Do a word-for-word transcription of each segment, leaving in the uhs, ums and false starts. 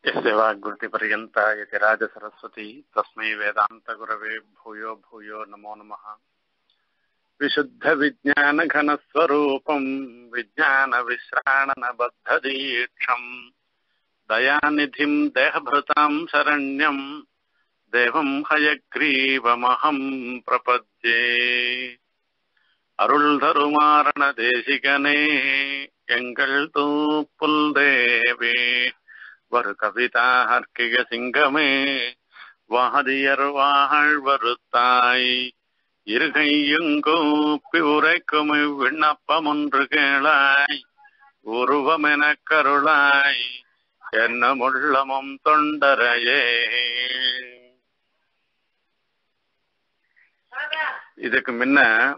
यस्य वाग्वृत्तिपर्यन्ता यतिराज सरस्वती तस्मै वेदान्तगुरवे भूयो भूयो नमो नमः। विशुद्धविज्ञानघनस्वरूपम् विज्ञानविश्राणनबद्धदीक्षम् दयानिधिम् देहभृताम् शरण्यम् देवम् हयग्रीवमहम् प्रपद्ये। அருள் தருமாரண தேசிகனே எங்கள் தூப்புல் தேவே வரு கவிதா ஹர்க்கிக சிங்கமே வாதியர் வாழ் வருத்தாய் இருகையுங்கூப்பி உரைக்கும் விண்ணப்பம் ஒன்று கேளாய் உருவமென கருளாய் என்னமுள்ளமும் தொண்டரையே. இதுக்கு முன்ன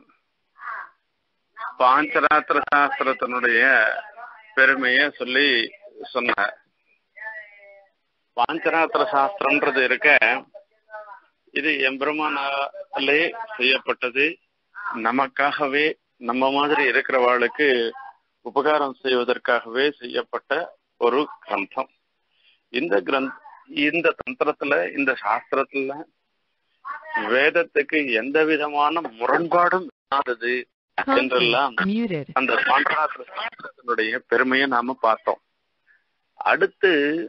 பாஞ்சராத்திர சாஸ்திரத்தினுடைய பெருமைய சொல்லி சொன்னார். பாஞ்சராத்திர சாஸ்திரம்ன்றது இருக்க, இது எம்பெருமானாலே செய்யப்பட்டது. நமக்காகவே, நம்ம மாதிரி இருக்கிறவாளுக்கு உபகாரம் செய்வதற்காகவே செய்யப்பட்ட ஒரு கிரந்தம். இந்த கிரந்த இந்த தந்திரத்துல, இந்த சாஸ்திரத்துல வேதத்துக்கு எந்த விதமான முரண்பாடும் இல்லாதது என்றெல்லாம் அந்த பாஞ்சராத்திர சாஸ்திரத்தினுடைய பெருமையை நாம பார்த்தோம். அடுத்து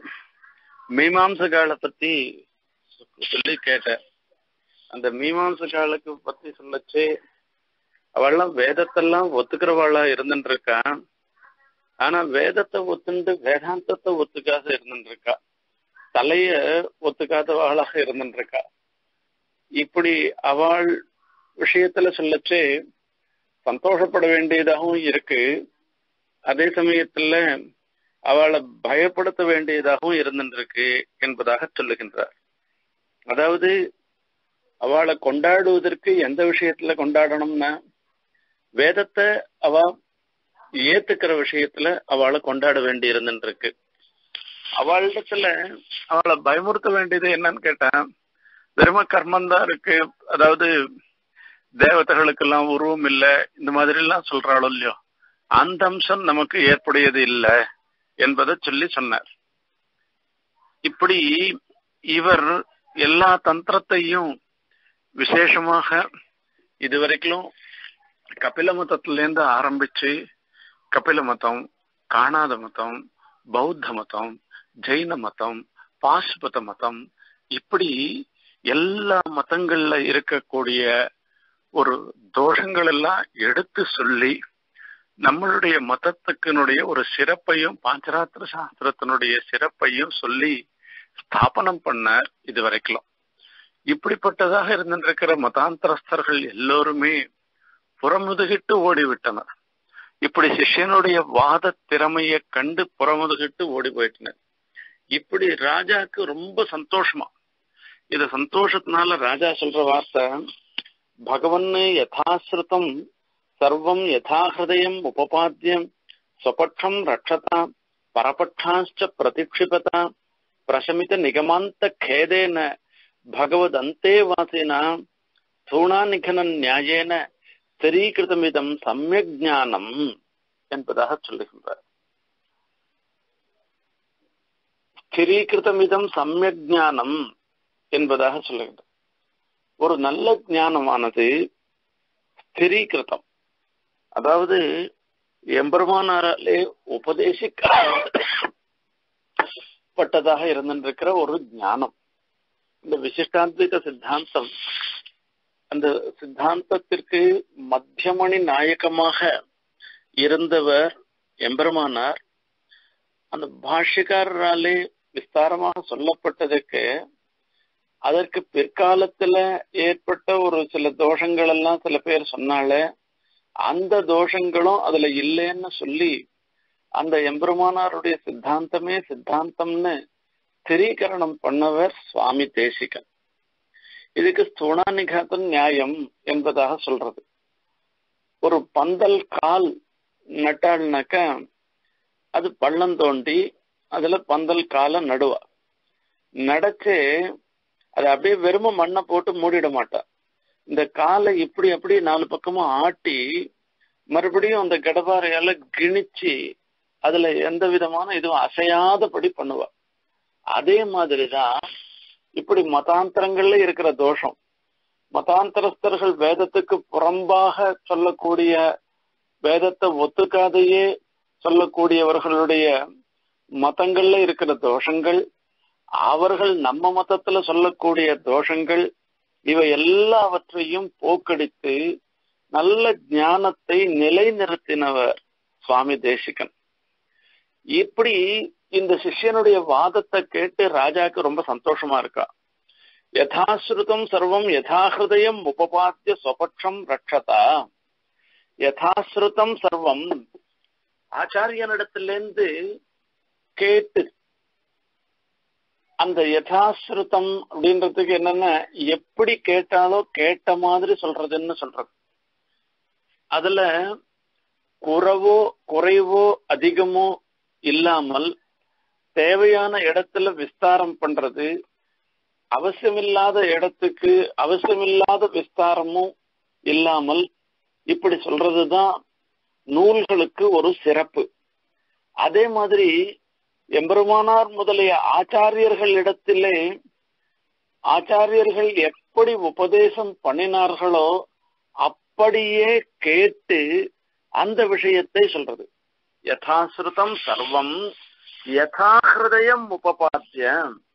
மீமாம்சகாலை பத்தி சொல்லி கேட்ட, அந்த மீமாம்சகாலுக்கு பத்தி சொல்லச்சு அவள்லாம் வேதத்தெல்லாம் ஒத்துக்கிறவாளா இருந்துட்டு இருக்கா. ஆனா வேதத்தை ஒத்துண்டு வேதாந்தத்தை ஒத்துக்காத இருந்துட்டு இருக்கா, தலைய ஒத்துக்காதவாளாக இருந்துட்டு இருக்கா. இப்படி அவள் விஷயத்துல சொல்லச்சு சந்தோஷப்பட வேண்டியதாகவும் இருக்கு, அதே சமயத்துல அவளை பயப்படுத்த வேண்டியதாகவும் இருந்துருக்கு என்பதாக சொல்லுகின்றார். அதாவது அவளை கொண்டாடுவதற்கு எந்த விஷயத்துல கொண்டாடணும்னா, வேதத்தை அவ ஏத்துக்கிற விஷயத்துல அவளை கொண்டாட வேண்டி இருந்துருக்கு. அவளிடத்துல அவளை பயமுறுத்த வேண்டியது என்னன்னு கேட்டா, வெறும கர்மந்தான் இருக்கு, அதாவது தேவதைகளுக்கெல்லாம் உருவம் இல்லை, இந்த மாதிரி எல்லாம் சொல்றாளோ இல்லையோ, அந்த அம்சம் நமக்கு ஏற்புடையது இல்லை என்பதை சொல்லி சொன்னார். இப்படி இவர் எல்லா தந்திரத்தையும் விசேஷமாக இதுவரைக்கும் கபில மதத்திலேருந்து ஆரம்பிச்சு, கபில மதம், காணாத மதம், பௌத்த மதம், ஜெயின மதம், பாசுபத மதம், இப்படி எல்லா மதங்கள்ல இருக்கக்கூடிய ஒரு தோஷங்கள் எல்லாம் எடுத்து சொல்லி நம்மளுடைய மதத்துக்கினுடைய ஒரு சிறப்பையும் பாஞ்சராத்திர சாஸ்திரத்தினுடைய சிறப்பையும் சொல்லி ஸ்தாபனம் பண்ணார் இது வரைக்கும். இப்படிப்பட்டதாக இருந்திருக்கிற மதாந்தரஸ்தர்கள் எல்லோருமே புறமுதுகிட்டு ஓடிவிட்டனர். இப்படி சிஷ்யனுடைய வாத திறமையை கண்டு புறமுதுகிட்டு ஓடி போயிட்டனர். இப்படி ராஜாக்கு ரொம்ப சந்தோஷமா, இது சந்தோஷத்தினால ராஜா சொல்ற வார்த்தை, பகவன் யதாஸ்ருதம் சர்வம் யதாஹதயம் உபபாத்தியம் ஸ்வபட்சம் ரக்ஷதா பரபட்சாச்ச பிரதிக்ஷிபதா பிரசமித நிகமாந்த கேதேன பகவதந்தே வாசினா தூணா நிகன நியாயேன ஸ்திரீகிருதமிதம் சமயக் ஞானம் என்பதாக சொல்லுகின்றார். ஸ்திரீகிருதமிதம் சமயக் ஞானம் என்பதாக சொல்லுகின்றார். ஒரு நல்ல ஞானமானது ஸ்திரீகிருதம், அதாவது எம்பெருமானாராலே உபதேசிக்கப்பட்டதாக இருந்திருக்கிற ஒரு ஞானம். இந்த விசிஷ்டாந்திக சித்தாந்தம், அந்த சித்தாந்தத்திற்கு மத்தியமணி நாயகமாக இருந்தவர் எம்பெருமானார். அந்த பாஷ்யக்காரராலே விஸ்தாரமாக சொல்லப்பட்டதுக்கு அதற்கு பிற்காலத்துல ஏற்பட்ட ஒரு சில தோஷங்கள் எல்லாம் சில பேர் சொன்னாலே, அந்த தோஷங்களும் அதுல இல்லைன்னு சொல்லி அந்த எம்பெருமானாருடைய சித்தாந்தமே சித்தாந்தம்னு ஸ்திரீகரணம் பண்ணவர் சுவாமி தேசிகன். இதுக்கு ஸ்தூணா நிகாத நியாயம் என்பதாக சொல்றது. ஒரு பந்தல் கால் நட்டாள்னாக்க அது பள்ளம் தோண்டி அதுல பந்தல் காலை நடுவா. நடச்சு அதை அப்படியே வெறும மண்ணை போட்டு மூடிட மாட்டா. இந்த காலை இப்படி அப்படி நாலு பக்கமும் ஆட்டி மறுபடியும் அந்த கடபாறையால கிணிச்சு அதுல எந்த விதமான இதுவும் அசையாதபடி பண்ணுவா. அதே மாதிரிதான் இப்படி மதாந்தரங்கள்ல இருக்கிற தோஷம், மதாந்தரஸ்தர்கள் வேதத்துக்கு புறம்பாக சொல்லக்கூடிய, வேதத்தை ஒத்துக்காதையே சொல்லக்கூடியவர்களுடைய மதங்கள்ல இருக்கிற தோஷங்கள், அவர்கள் நம்ம மதத்துல சொல்லக்கூடிய தோஷங்கள், இவை எல்லாவற்றையும் போக்கடித்து நல்ல ஞானத்தை நிலைநிறுத்தினவர் சுவாமி தேசிகன். இப்படி இந்த சிஷ்யனுடைய வாதத்தை கேட்டு ராஜாக்கு ரொம்ப சந்தோஷமா இருக்கா. யதாஸ்ருதம் சர்வம் யதாஹிருதயம் உபபாத்திய ஸ்வபட்சம் ரட்சதா. யதாஸ்ருதம் சர்வம் ஆச்சாரியனிடத்திலிருந்து கேட்டு, அந்த யதாஸ்ருதம் அப்படின்றதுக்கு என்னன்னா எப்படி கேட்டாலோ கேட்ட மாதிரி சொல்றதுன்னு சொல்றது. அதுல குறவோ குறைவோ அதிகமோ இல்லாமல் தேவையான இடத்துல விஸ்தாரம் பண்றது, அவசியமில்லாத இடத்துக்கு அவசியமில்லாத விஸ்தாரமும் இல்லாமல் இப்படி சொல்றதுதான் நூல்களுக்கு ஒரு சிறப்பு. அதே மாதிரி எம்பெருமானார் முதலிய ஆச்சாரியர்கள் இடத்திலே ஆச்சாரியர்கள் எப்படி உபதேசம் பண்ணினார்களோ அப்படியே கேட்டு அந்த விஷயத்தை சொல்றது. யதாஸ்ருதம் சர்வம் யதாஹிருதயம் உபபாத்திய.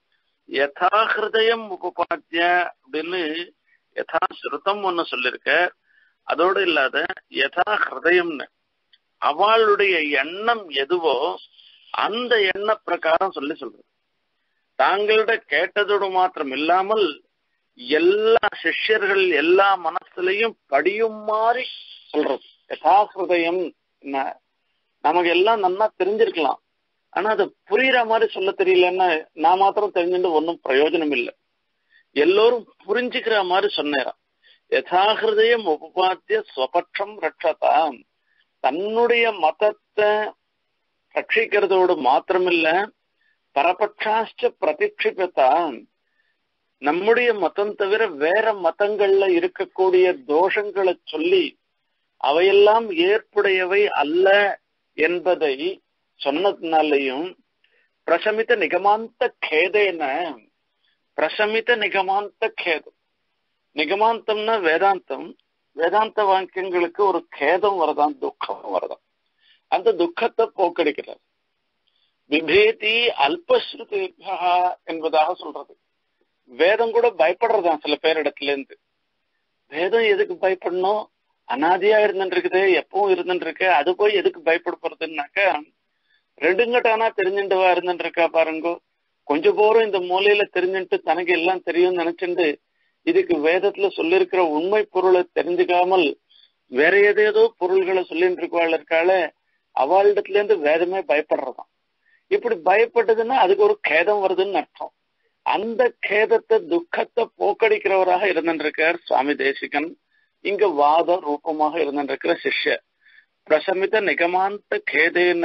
யதாஹிருதயம் உபபாத்திய அப்படின்னு யதாஸ்ருதம் ஒன்னு சொல்லிருக்க, அதோடு இல்லாத யதாஹிருதயம்னு அவளுடைய எண்ணம் எதுவோ அந்த எண்ண பிரகாரம் சொல்லி சொல்றது. தாங்களிட கேட்டதோடு மாத்திரம் இல்லாமல் எல்லா சிஷ்யர்கள் எல்லா மனசுலையும் படியும் மாதிரி சொல்றது. யதாஹிருதயம் நமக்கு எல்லாம் நல்லா தெரிஞ்சிருக்கலாம், ஆனா அது புரியுற மாதிரி சொல்ல தெரியலன்னா நான் மாத்திரம் தெரிஞ்சுட்டு ஒன்னும் பிரயோஜனம் இல்லை. எல்லோரும் புரிஞ்சுக்கிற மாதிரி சொன்னேன். யதாஹிருதயம் உபபாத்திய ஸ்வபட்சம் ரட்சதா. தன்னுடைய மதத்தை ரட்சிக்கிறதோடு மாத்திரமில்ல, பரபட்சாச்ச பிரதிக்ஷிபதா, நம்முடைய மதம் தவிர வேற மதங்கள்ல இருக்கக்கூடிய தோஷங்களை சொல்லி அவையெல்லாம் ஏற்புடையவை அல்ல என்பதை சொன்னதுனாலையும் பிரசமித நிகமாந்த கேதேன. பிரசமித நிகமாந்த கேதம், நிகமாந்தம்னா வேதாந்தம். வேதாந்த வாக்கியங்களுக்கு ஒரு கேதம் வரதான், துக்கம் வரதான். அந்த துக்கத்தை போக்கடிக்கிறார். விபேதி அல்பஸ்ருதேபியா என்பதாக சொல்றது. வேதம் கூட பயப்படுறதான் சில பேர் இடத்துல இருந்து. வேதம் எதுக்கு பயப்படணும், அனாதியா இருந்துட்டு இருக்குது, எப்பவும் இருந்துட்டு இருக்கு, அது போய் எதுக்கு பயப்படுறதுன்னாக்க ரெண்டுங்கட்டானா தெரிஞ்சுட்டுவா இருந்துட்டு இருக்கா பாருங்கோ. கொஞ்சம் போரும் இந்த மூலையில தெரிஞ்சுட்டு தனக்கு எல்லாம் தெரியும் நினைச்சுட்டு இதுக்கு வேதத்துல சொல்லிருக்கிற உண்மை பொருளை தெரிஞ்சுக்காமல் வேற ஏதேதோ பொருள்களை சொல்லிட்டு இருக்கவாள் இருக்காள, அவளிடத்துல இருந்து வேதமே பயப்படுறதாம். இப்படி பயப்பட்டதுன்னா அதுக்கு ஒரு கேதம் வருதுன்னு அர்த்தம். அந்த கேதத்தை துக்கத்தை போக்கடிக்கிறவராக இருந்திருக்கார் சுவாமி தேசிகன். இங்க வாத ரூபமாக இருந்திருக்கிற சிஷ்ய பிரசமித நிகமாந்த கேதேன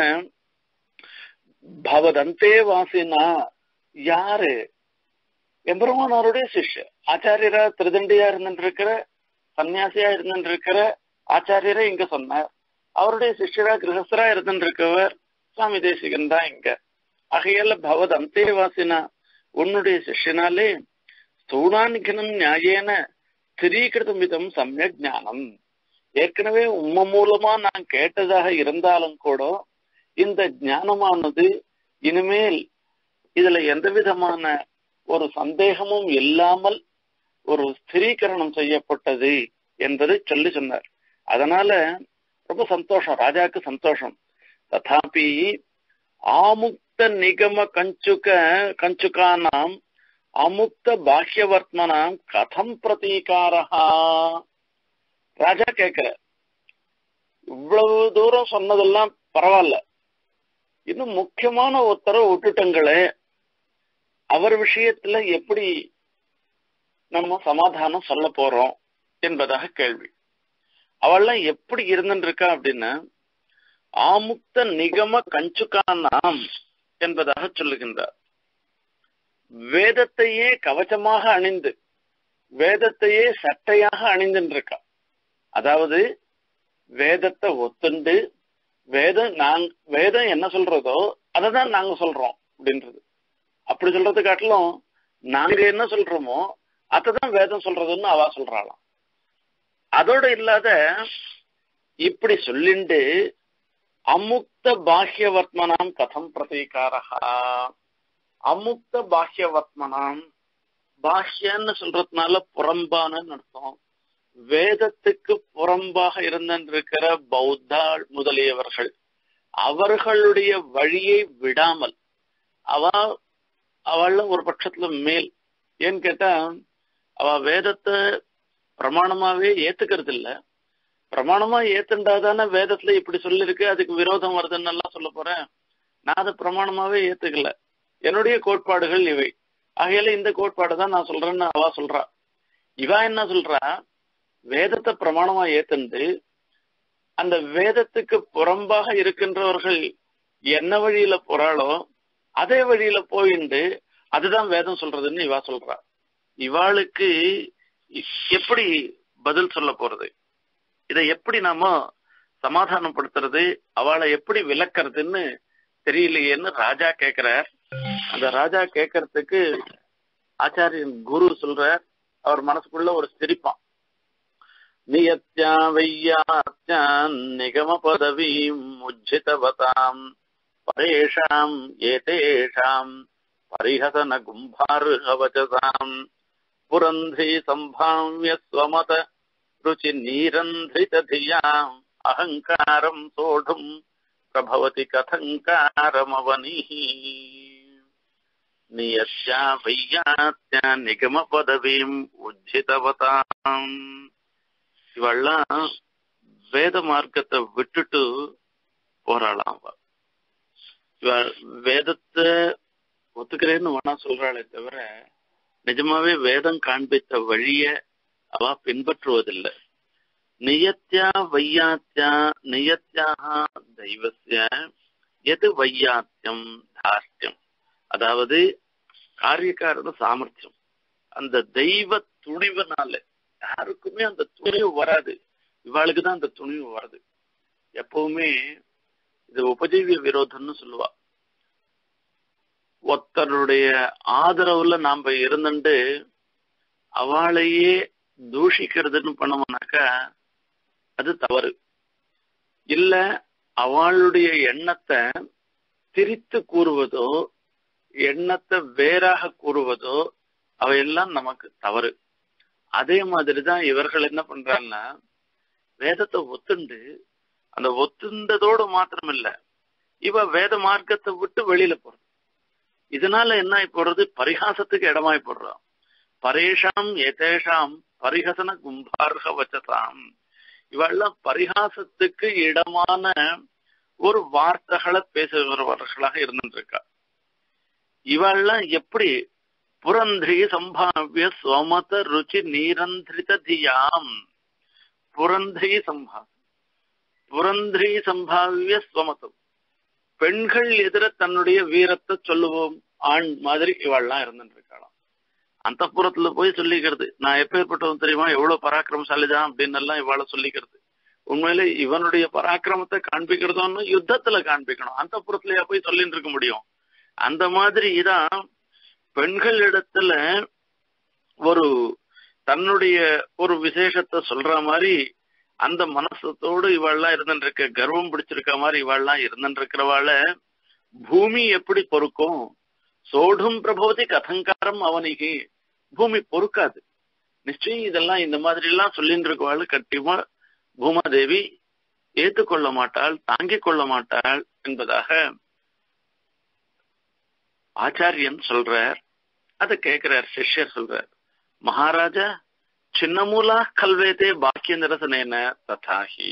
பவதந்தே வாசினா. யாரு? எம்பெருமானாருடைய சிஷ்ய ஆச்சாரியரா திருதண்டியா இருந்திருக்கிற சன்னியாசியா இருந்திருக்கிற ஆச்சாரியரை இங்க சொன்னார். அவருடைய சிஷ்யரா கிரகஸ்தரா இருந்திருக்கவர் சுவாமி தேசிகன் தான் இங்க. ஆகையால பவத் அந்தேவாசினா, உன்னுடைய சிஷ்யனாலே ஸ்தூணாநிகனம் நியாயேன ஸ்திரீகிருதம் விதம் சமயக் ஞானம். ஏற்கனவே உம்ம மூலமா நான் கேட்டதாக இருந்தாலும் கூட இந்த ஞானமானது இனிமேல் இதுல எந்த விதமான ஒரு சந்தேகமும் இல்லாமல் ஒரு ஸ்திரீகரணம் செய்யப்பட்டது என்பதை சொல்லி சொன்னார். அதனால ரொம்ப சந்தோஷம், ராஜாக்கு சந்தோஷம். ததாபி ஆமுக்த நிகம கஞ்சுக கஞ்சுகானாம் அமுக்த பாஹ்யவர்த்மனாம் கதம் பிரதீகாரஹா. ராஜா கேட்கிற, இவ்வளவு தூரம் சொன்னதெல்லாம் பரவாயில்ல, இன்னும் முக்கியமான ஒருத்தரை விட்டுட்டங்களே, அவர் விஷயத்துல எப்படி நம்ம சமாதானம் சொல்ல போறோம் என்பதாக கேள்வி. அவள்லாம் எப்படி இருந்துட்டு இருக்கா அப்படின்னா, ஆமுக்த நிகம கஞ்சுகானாம் என்பதாக சொல்லுகின்றார். வேதத்தையே கவச்சமாக அணிந்து வேதத்தையே சட்டையாக அணிந்துட்டு இருக்கா. அதாவது வேதத்தை ஒத்துண்டு வேதம் நாங் வேதம் என்ன சொல்றதோ அதைதான் நாங்க சொல்றோம் அப்படின்றது. அப்படி சொல்றது காட்டிலும் நாங்க என்ன சொல்றோமோ அததான் வேதம் சொல்றதுன்னு அவ சொல்றாளாம். அதோட இல்லாத இப்படி சொல்லிண்டு அமுக்த பாஹ்யவர்த்மனாம் கதம் பிரதீகாரஹா, அமுக்த பாஹ்யவர்த்மனாம், பாஹ்யன்னு சொல்றதுனால புறம்பான அர்த்தம். வேதத்துக்கு புறம்பாக இருந்திருக்கிற பௌத்தா முதலியவர்கள் அவர்களுடைய வழியை விடாமல் அவ அவள் ஒரு பட்சத்துல மேல். ஏன்னு கேட்டா அவ வேதத்தை பிரமாணமாவே ஏத்துக்கிறது இல்ல. பிரமாணமா ஏத்துண்டாதானே வேதத்துல இப்படி சொல்லிருக்கு அதுக்கு விரோதம் வருதுன்னு எல்லாம் சொல்ல போறேன். நான் அதை பிரமாணமாவே ஏத்துக்கல, என்னுடைய கோட்பாடுகள் இவை, ஆகையால இந்த கோட்பாடு தான் நான் சொல்றேன்னு அவ சொல்றா. இவா என்ன சொல்றா, வேதத்தை பிரமாணமா ஏத்துண்டு அந்த வேதத்துக்கு புறம்பாக இருக்கின்றவர்கள் என்ன வழியில போறாளோ அதே வழியில போயிண்டு அதுதான் வேதம் சொல்றதுன்னு இவா சொல்றா. இவாளுக்கு எப்படி பதில் சொல்ல போறது, இதை எப்படி நாம சமாதானப்படுத்துறது, அவளை எப்படி விளக்குறதுன்னு தெரியலையேன்னு ராஜா கேக்குறார். அந்த ராஜா கேட்கறதுக்கு ஆச்சாரியன் குரு சொல்றார். அவர் மனசுக்குள்ள ஒரு சிரிப்பான். நியத்யா வையாத்யான் நிகம பதவீம் உஜ்ஜிதவதாம் பரேஷாம் ஏதேஷாம் பரிஹசன கும்பார்ஹவசதாம் புரந்தி சம்பாவ்ய ஸ்வமத ருச்சி நீரந்திரித தியாம் அஹங்காரம் சோடும் பிரபவதி கதங்காரமவனிஹி. நியத்யா வையாத்யா நிகம பதவீம் உஜ்ஜிதவதாம், இவெல்லாம் வேத மார்க்கத்தை விட்டுட்டு போறாளாம். இவ வேதத்தை ஒத்துக்கிறேன்னு வேணா சொல்றாளே தவிர நிஜமாவே வேதம் காண்பித்த வழிய அவ பின்பற்றுவதில்லை. நியத்யா வையாத்யா நியத்யாக தெய்வஸ்ய எது வையாத்தியம் தார்ஷ்டியம், அதாவது காரியக்காரத சாமர்த்தியம், அந்த தெய்வ துணிவுனால யாருக்குமே அந்த துணிவு வராது, இவாளுக்குதான் அந்த துணிவு வருது. எப்பவுமே இது உபஜீவிய விரோதம்னு சொல்லுவா. ஒருத்தருடைய ஆதரவுல நாம இருந்துட்டு அவளையே தூஷிக்கிறதுன்னு பண்ணோம்னாக்கா அது தவறு. இல்ல அவளுடைய எண்ணத்தை திரித்து கூறுவதோ எண்ணத்தை வேறாக கூறுவதோ அவையெல்லாம் நமக்கு தவறு. அதே மாதிரிதான் இவர்கள் என்ன பண்றாங்கன்னா வேதத்தை ஒத்துண்டு அந்த ஒத்துண்டதோடு மாத்திரம் இல்ல, இவ வேத மார்க்கத்தை விட்டு வெளியில போறது. இதனால என்ன ஆகி போடுறது, பரிகாசத்துக்கு இடமாய் போடுறான். பரேஷாம் ஏதேஷாம் பரிஹசன கும்பார்ஹ வச்சதாம், இவெல்லாம் பரிகாசத்துக்கு இடமான ஒரு வார்த்தைகளை பேசுகிறவர்களாக இருந்துட்டு இருக்கா. இவெல்லாம் எப்படி புரந்திரி சம்பாவிய சோமத ருச்சி நீரந்திரித தியாம், புரந்திரி சம்பா புரந்திரி சம்பாவிய ஸ்வமதம், பெண்கள் எதிர தன்னுடைய வீரத்தை சொல்லுவோம் ஆண் மாதிரி இவாள்லாம் இருந்துட்டு இருக்காளாம். அந்த புறத்துல போய் சொல்லிக்கிறது, நான் எப்பேற்பட்டவன் தெரியுமா, எவ்வளவு பராக்கிரமசாலிதான் அப்படின்னு எல்லாம் இவாள சொல்லிக்கிறது. உண்மையில இவனுடைய பராக்கிரமத்தை காண்பிக்கிறதோன்னு யுத்தத்துல காண்பிக்கணும், அந்த புறத்துலயா போய் சொல்லிட்டு இருக்க முடியும். அந்த மாதிரி இதான் பெண்கள் இடத்துல ஒரு தன்னுடைய ஒரு விசேஷத்தை சொல்ற மாதிரி அந்த மனசத்தோடு இவாள்லாம் இருந்துட்டு இருக்க, கர்வம் பிடிச்சிருக்க மாதிரி இவாள்லாம் இருந்துட்டு இருக்கிறவாள பூமி எப்படி பொறுக்கும், சோடும் பிரபோதி கதங்காரம் அவனிக்கு, பூமி பொறுக்காது. நிச்சயம் இதெல்லாம் இந்த மாதிரி எல்லாம் சொல்லிட்டு இருக்கவாள் கண்டிப்பா பூமாதேவி ஏற்றுக்கொள்ள மாட்டாள், தாங்கிக் கொள்ள மாட்டாள் என்பதாக ஆச்சாரியன் சொல்றார். அதை கேட்கிறார் சிஷ்யர் சொல்றார், மகாராஜா சின்னமூலா கல்வேதே பாக்கிய நிரசனேன ததாஹி,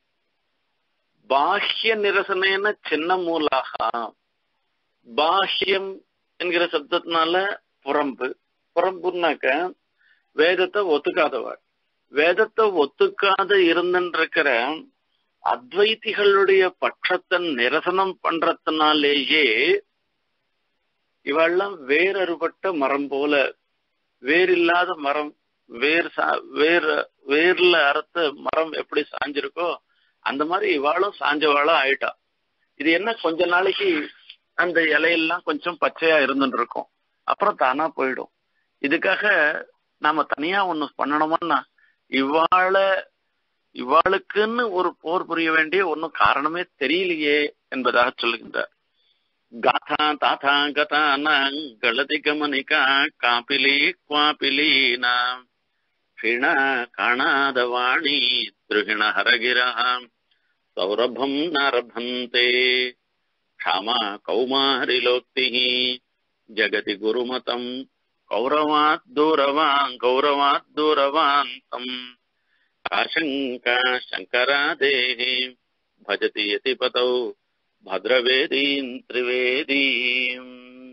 பாஹ்ய நிரசனேன சின்ன மூலாக, பாஹ்யம் என்கிற சப்தத்தினால புறம்பு, புறம்புனாக்க வேதத்தை ஒத்துக்காதவள், வேதத்தை ஒத்துக்காத இருந்திருக்கிற அத்வைத்திகளுடைய பட்சத்தை நிரசனம் பண்றதுனாலேயே இவெல்லாம் வேறறுபட்ட மரம் போல, வேறில்லாத மரம், வேர் சா வேர் வேர்ல அறுத்த மரம் எப்படி சாஞ்சிருக்கோ அந்த மாதிரி இவாளும் சாஞ்சவாளா ஆயிட்டா. இது என்ன கொஞ்ச நாளைக்கு அந்த இலையெல்லாம் கொஞ்சம் பச்சையா இருந்துட்டு இருக்கும், அப்புறம் தானா போயிடும். இதுக்காக நாம தனியா ஒண்ணு பண்ணணும்னா இவாள இவாளுக்குன்னு ஒரு போர் புரிய வேண்டிய ஒன்னும் காரணமே தெரியலையே என்பதாக சொல்லுகின்றார். காதா தாத்தா கதானாங் கலதி கமனிகா காபிலி குவாபிலீனா க்ஷீணா காணாத வாணி திருகிண ஹரகிரஹாம் சௌரபம் நரபந்தே க்ஷாமா கௌமாரிலோக்தி ஜகதி குருமதம் கௌரவாத் தூரவான் கௌரவாத் தூரவாந்தம் ஆசங்கா சங்கராதேஹி பஜதி யதிபதௌ பத்ரவேதீம் திரிவேதீம்.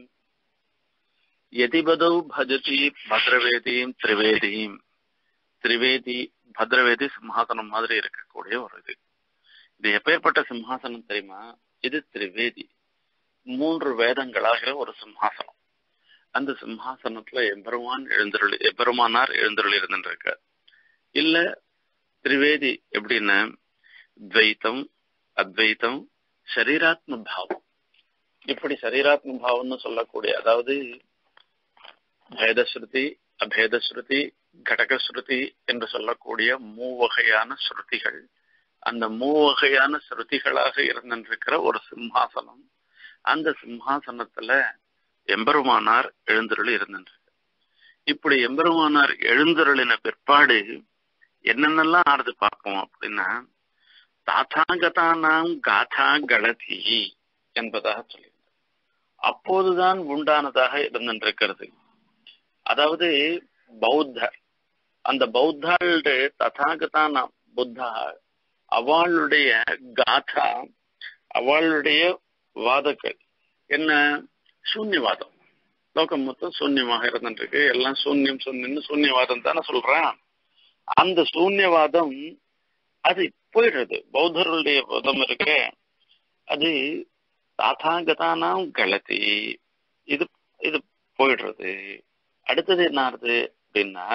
யதிபதௌ பஜதி பத்ரவேதீம் திரிவேதீம். திரிவேதி பத்ரவேதி சிம்ஹாசனம் மாதிரி இருக்கக்கூடிய ஒரு இது. இது எப்பேற்பட்ட சிம்ஹாசனம் தெரியுமா? இது திரிவேதி, மூன்று வேதங்களாகிற ஒரு சிம்ஹாசனம். அந்த சிம்ஹாசனத்துல எம்பெருமான் எழுந்தருள் எம்பெருமானார் எழுந்தருள் இருந்துருக்க. இல்ல திரிவேதி எப்படின்னா துவைத்தம், அத்வைத்தம், சரீராத்ம பாவம். இப்படி சரீராத்ம பாவம்னு சொல்லக்கூடிய, அதாவது பேதஸ்ருதி, அபேதஸ்ருதி, கடகஸ்ருதி என்று சொல்லக்கூடிய மூவகையான ஸ்ருதிகள், அந்த மூவகையான ஸ்ருதிகளாக இருந்திருக்கிற ஒரு சிம்ஹாசனம். அந்த சிம்ஹாசனத்துல எம்பெருமானார் எழுந்தருள் இருந்திருக்கு. இப்படி எம்பெருமானார் எழுந்தருளின பிற்பாடு என்னென்னலாம் ஆறுது பார்ப்போம் அப்படின்னா, தாத்தாகதானாம் காதா கலதி என்பதாக சொல்லியிருந்தார். அப்போதுதான் உண்டானதாக இருந்திருக்கிறது. அதாவது பௌத்தர், அந்த பௌத்தாளுடைய ததாகதானாம் புத்தா, அவளுடைய காதா, அவளுடைய வாதங்கள் என்ன? சூன்யவாதம். லோகம் மொத்தம் சூன்யமாக இருந்துருக்கு, எல்லாம் சூன்யம் சூன்யம்னு சூன்யவாதம் தானே சொல்றான். அந்த சூன்யவாதம் அது போயிடுறது. பௌத்தருடைய வாதம் இருக்க அது தாத்தாகதானாம் கலதி, இது இது போயிடுறது. அடுத்தது என்ன ஆகுது அப்படின்னா,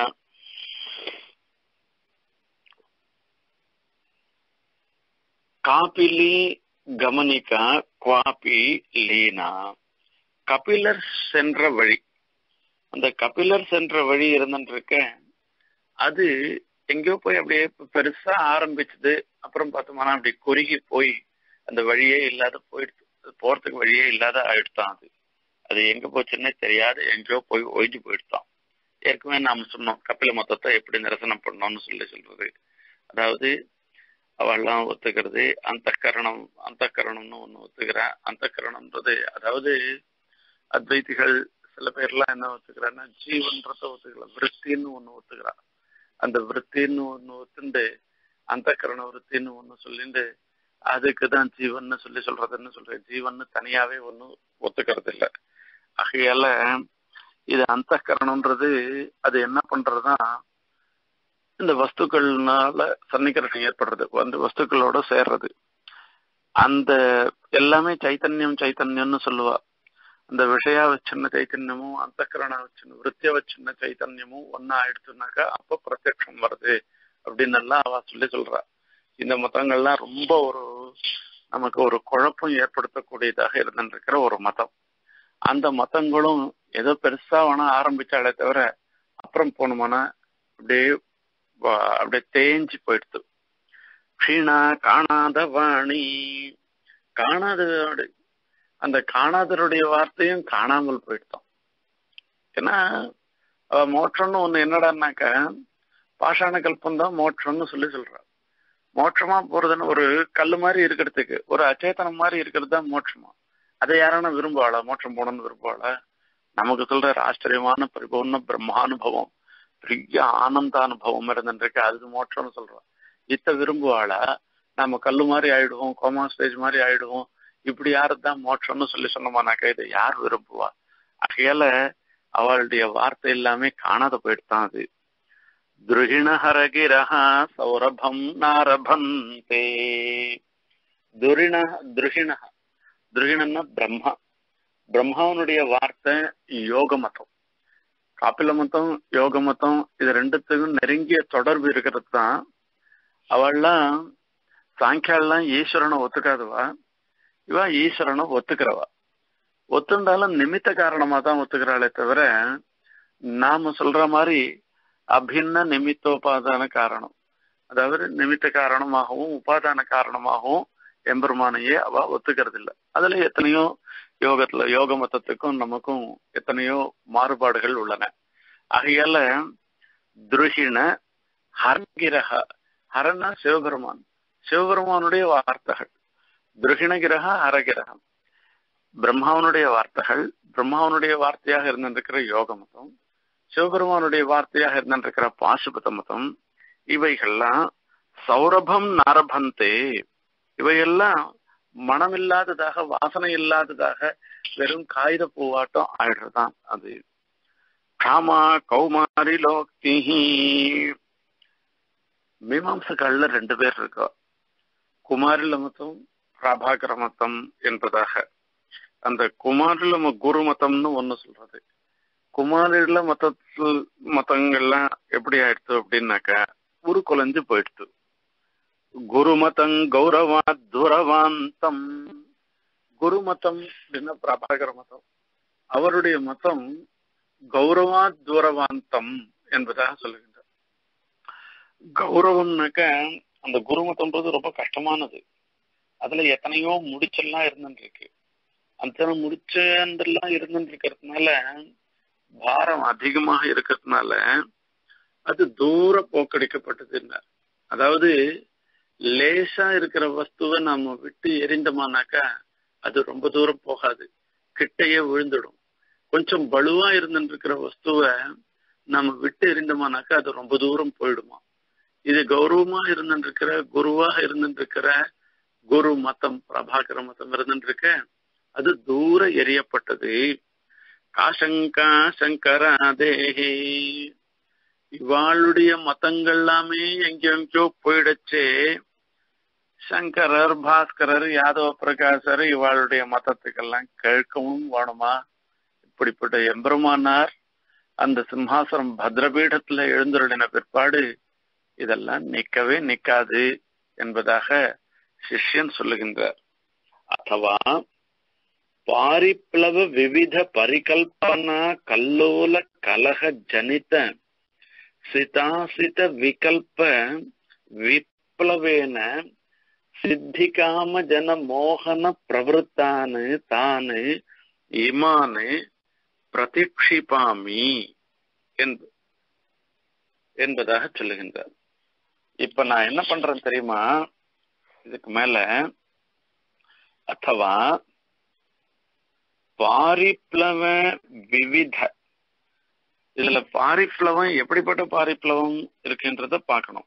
காபிலி கமனிகா குவாபி லீனா, கபிலர் சென்ற வழி. அந்த கபிலர் சென்ற வழி இருந்துருக்க அது எங்கேயோ போய் அப்படியே பெருசா ஆரம்பிச்சது. அப்புறம் பார்த்தோம்னா அப்படி குறுகி போய் அந்த வழியே இல்லாத போயிடுச்சு, போறதுக்கு வழியே இல்லாத ஆயிடுத்தான். அது அது எங்க போச்சுன்னே தெரியாது, எங்கேயோ போய் ஒழிஞ்சு போயிடுத்தான். ஏற்கனவே நாம சொன்னோம் கபில மொத்தத்தை எப்படி நிரசனம் பண்ணோம்னு சொல்லி சொல்றது. அதாவது அவெல்லாம் ஒத்துக்கிறது அந்த கரணம், அந்த கரணம்னு ஒண்ணு ஒத்துக்கிறா. அந்த கரணம்ன்றது அதாவது அத்வைதிகள் சில பேர்லாம் என்ன ஒத்துக்கிறான்னா ஜீவன்றத ஒத்துக்கல, விருத்தின்னு ஒண்ணு ஒத்துக்கிறா. அந்த விருத்தின்னு ஒண்ணு ஒத்துண்டு அந்த கரண விருத்தின்னு ஒண்ணு சொல்லிட்டு அதுக்குதான் ஜீவன் சொல்லி சொல்றதுன்னு சொல்றேன். ஜீவன் தனியாவே ஒண்ணு ஒத்துக்கிறது இல்லை. ஆகையால இது அந்த கரணம்ன்றது அது என்ன பண்றதுதான் இந்த வஸ்துக்கள்னால சன்னிகரணம் ஏற்படுறது, அந்த வஸ்துக்களோட சேர்றது. அந்த எல்லாமே சைத்தன்யம் சைத்தன்யம்னு சொல்லுவா. அந்த விஷயா வச்சின்ன சைத்தன்யமும் அந்த கரண வச்சின்ன விருத்திய வச்சின்ன சைத்தன்யமும் ஒன்னா ஆயிடுச்சுனாக்கா அப்போ பிரத்யக்ஷம் வருது அப்படின்னு எல்லாம் அவ சொல்லி சொல்றா. இந்த மதங்கள்லாம் ரொம்ப ஒரு நமக்கு ஒரு குழப்பம் ஏற்படுத்தக்கூடியதாக இருந்துருக்கிற ஒரு மதம். அந்த மதங்களும் ஏதோ பெருசா வேணா ஆரம்பிச்சாலே தவிர அப்புறம் போனோம்னா அப்படியே அப்படியே தேஞ்சு போயிடுது. க்ஷீணா காணாத வாணி, காணாத அந்த காணாதருடைய வார்த்தையும் காணாமல் போயிடுத்தோம். ஏன்னா மோட்சம்னு ஒண்ணு என்னடான்னாக்க பாஷாண கல்பந்தான் மோட்சம்னு சொல்லி சொல்றான். மோட்சமா போறதுன்னு ஒரு கல்லு மாதிரி இருக்கிறதுக்கு ஒரு அச்சேதனம் மாதிரி இருக்கிறது தான் மோட்சமா. அதை யாரான விரும்புவாளா? மோட்சம் போகணும்னு விரும்புவாளா? நமக்கு சொல்ற ஆச்சரியமான பரிபூர்ண பிரம்மானுபவம், பெரிய ஆனந்த அனுபவம் இருந்துருக்கு, அதுக்கு மோட்சம்னு சொல்றோம். இத்த விரும்புவாளா? நம்ம கல்லு மாதிரி ஆயிடுவோம், கோமா ஸ்டேஜ் மாதிரி ஆயிடுவோம், இப்படி யாருதான் மோட்சம்னு சொல்லி சொன்னோமானாக்கா இதை யார் விரும்புவா? ஆகையால அவளுடைய வார்த்தை எல்லாமே காணாத போயிட்டுதான். அது துருகிண ஹரகிரஹா சௌரபம் நாரபந்தே. துரிண துருகிண துருகிணன்னா பிரம்மா, பிரம்மாவனுடைய வார்த்தை யோக மதம். காப்பில மதம் யோக மதம் இது ரெண்டுத்துக்கும் நெருங்கிய தொடர்பு இருக்கிறது தான். அவள்லாம் சாங்கியாலாம் ஈஸ்வரனை ஒத்துக்காதவா, இவா ஈஸ்வரனை ஒத்துக்கிறவா. ஒத்துண்டாலும் நிமித்த காரணமா தான் ஒத்துக்கிறாளே தவிர நாம சொல்ற மாதிரி அபின்ன நிமித்தோபாதான காரணம், அதாவது நிமித்த காரணமாகவும் உபாதான காரணமாகவும் எம்பெருமானையே அவ ஒத்துக்கிறது இல்லை. அதுல எத்தனையோ யோகத்துல யோக மதத்துக்கும் நமக்கும் எத்தனையோ மாறுபாடுகள் உள்ளன. ஆகையால துருஷின ஹரகிரக, ஹரன்னா சிவபெருமான், சிவபெருமானுடைய வார்த்தைகள். துருகிணகிரக ஹரகிரகம் பிரம்மாவனுடைய வார்த்தைகள், பிரம்மாவனுடைய வார்த்தையாக இருந்திருக்கிற யோக மதம், சிவபெருமானுடைய வார்த்தையாக இருந்திருக்கிற பாசுபத மதம், இவைகள்லாம் சௌரபம் நாரபந்தே, இவையெல்லாம் மனம் இல்லாததாக வாசனை இல்லாததாக வெறும் காகித பூவாட்டம் ஆயிடுறதுதான் அது. காமா கௌமாரி லோக்தி, மீமாம்சகள்ல ரெண்டு பேர் இருக்கா, குமாரில மதம் பிரபாகர மதம் என்பதாக. அந்த குமாரில குரு மதம்னு ஒண்ணு சொல்றது. குமாரில மதத்து மதங்கள்லாம் எப்படி ஆயிடுச்சு அப்படின்னாக்கா குரு குலைஞ்சு போயிடுச்சு. குருமதம் கௌரவா துரவாந்தம், குருமதம் அப்படின்னா பிரபாகர மதம், அவருடைய மதம் கௌரவா துரவாந்தம் என்பதாக சொல்லுகின்றார். கௌரவம்னாக்க அந்த குருமதம்ன்றது ரொம்ப கஷ்டமானது. அதுல எத்தனையோ முடிச்செல்லாம் இருந்துருக்கு. அந்த முடிச்செல்லாம் இருந்துட்டு இருக்கிறதுனால பாரம் அதிகமாக இருக்கிறதுனால அது தூர போக்கடிக்கப்பட்டதுன்னா, அதாவது லேசா இருக்கிற வஸ்துவை நாம விட்டு எரிந்தோமானாக்கா அது ரொம்ப தூரம் போகாது, கிட்டையே விழுந்துடும். கொஞ்சம் பலுவா இருந்துட்டு இருக்கிற வஸ்துவை நாம விட்டு எரிந்தோமானாக்கா அது ரொம்ப தூரம் போயிடுமா. இது கௌரவமா இருந்துட்டு இருக்கிற குருவாக இருந்துட்டு இருக்கிற குரு மதம் பிரபாகர மதம் இருந்துட்டு இருக்க அது தூர எரியப்பட்டது. காசங்கா சங்கராதேஹி, இவாளுடைய மதங்கள் எல்லாமே எங்கெங்கோ போயிடுச்சே. சங்கரர் பாஸ்கரர் யாதவ பிரகாசர் இவாளுடைய மதத்துக்கெல்லாம் கேட்கவும் வேணுமா? இப்படிப்பட்ட எம்பெருமானார் அந்த சிம்ஹாசனம் பத்ரபீடத்துல எழுந்தருளின பிற்பாடு இதெல்லாம் நிக்கவே நிக்காது என்பதாக சிஷ்யன் சொல்லுகின்றார். அத்தவா பாரிப்ளவ விவித பரிகல்பனா கல்லோல கலக ஜனித சிதாசித விகல்ப விப்ளவேன சித்திகாம ஜன மோகன பிரவருத்தானு தானு இமானு பிரதிக்ஷிபாமி என்பதாக சொல்லுகின்றார். இப்ப நான் என்ன பண்றேன் தெரியுமா? இதுக்கு மேல அத்தவா பாரிப்ளவ விவித, இதுல பாரிப்ளவம் எப்படிப்பட்ட பாரிப்ளவம் இருக்குன்றத பார்க்கணும்.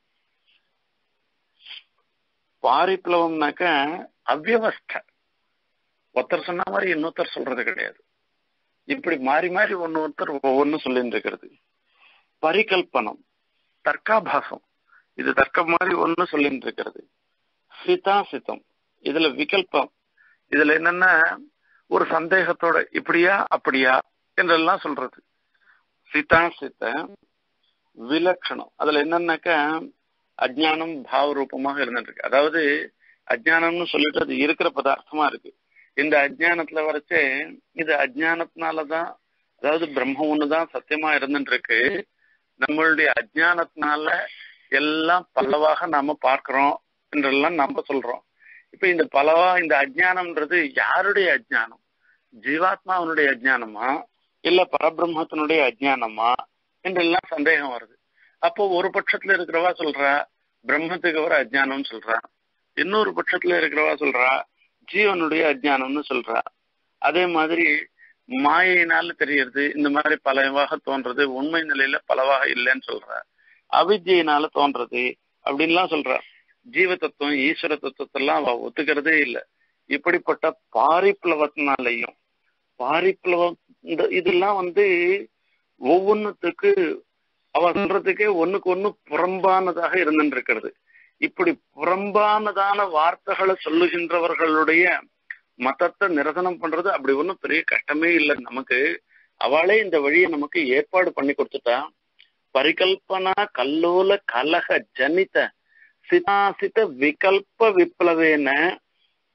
பாரிப்ளவம்னாக்க அவ்யவஸ்தை, ஒருத்தர் சொன்ன மாதிரி இன்னொருத்தர் சொல்றது கிடையாது. இப்படி மாறி மாறி ஒன்னு ஒருத்தர் ஒவ்வொன்னு சொல்லிட்டு இருக்கிறது. பரிகல்பனம் தர்க்காபாசம், இது தர்க்கம் மாதிரி ஒன்னு சொல்லிட்டு இருக்கிறது. சிதா சித்தம், இதுல விகல்பம், இதுல என்னன்னா ஒரு சந்தேகத்தோட இப்படியா அப்படியா என்றெல்லாம் சொல்றது. சிதா சித்த விலட்சணம், அதுல என்னன்னாக்க அஜ்ஞானம் பாவ ரூபமாக இருந்துருக்கு. அதாவது அஜ்ஞானம்னு சொல்லிட்டு அது இருக்கிற பதார்த்தமா இருக்கு. இந்த அஜ்ஞானத்துல வரைச்சே இது அஜ்ஞானத்தினாலதான், அதாவது பிரம்ம ஒண்ணுதான் சத்தியமா இருந்துட்டு இருக்கு. நம்மளுடைய அஜ்ஞானத்தினால எல்லாம் பலவாக நாம பார்க்கிறோம் என்றெல்லாம் நம்ம சொல்றோம். இப்ப இந்த பலவா இந்த அஜ்ஞானம்ன்றது யாருடைய அஜ்ஞானம்? ஜீவாத்மாவனுடைய அஜ்ஞானமா இல்ல பரபிரம்மத்தினுடைய அஜ்ஞானமா என்றெல்லாம் சந்தேகம் வருது. அப்போ ஒரு பட்சத்துல இருக்கிறவா சொல்றா பிரம்மத்துக்கு ஒரு அஜ்ஞானம்னு சொல்றா, இன்னொரு பட்சத்துல இருக்கிறவா சொல்றா ஜீவனுடைய அஜ்ஞானம்னு சொல்றா. அதே மாதிரி மாயினால தெரியறது இந்த மாதிரி பலவாக தோன்றது, உண்மை நிலையில பலவாக இல்லைன்னு சொல்றா. அவித்யினால தோன்றது அப்படின்லாம் சொல்றா. ஜீவ தத்துவம் ஈஸ்வர தத்துவத்தெல்லாம் அவ ஒத்துக்கிறதே இல்லை. இப்படிப்பட்ட பாரிப்ளவத்தினாலையும் பாரிப்ளவம் இதெல்லாம் வந்து ஒவ்வொன்னுத்துக்கு அவ சொல்றதுக்கே ஒண்ணுக்கு ஒண்ணு புறம்பானதாக இருந்துட்டு இருக்கிறது. இப்படி புறம்பானதான வார்த்தைகளை சொல்லுகின்றவர்களுடைய மதத்தை நிரசனம் பண்றது அப்படி ஒன்றும் பெரிய கஷ்டமே இல்லை நமக்கு. அவளே இந்த வழியை நமக்கு ஏற்பாடு பண்ணி கொடுத்துட்டா. பரிகல்பனா கல்லோல கலக ஜனித சிதாசித விகல்ப விப்ளவேன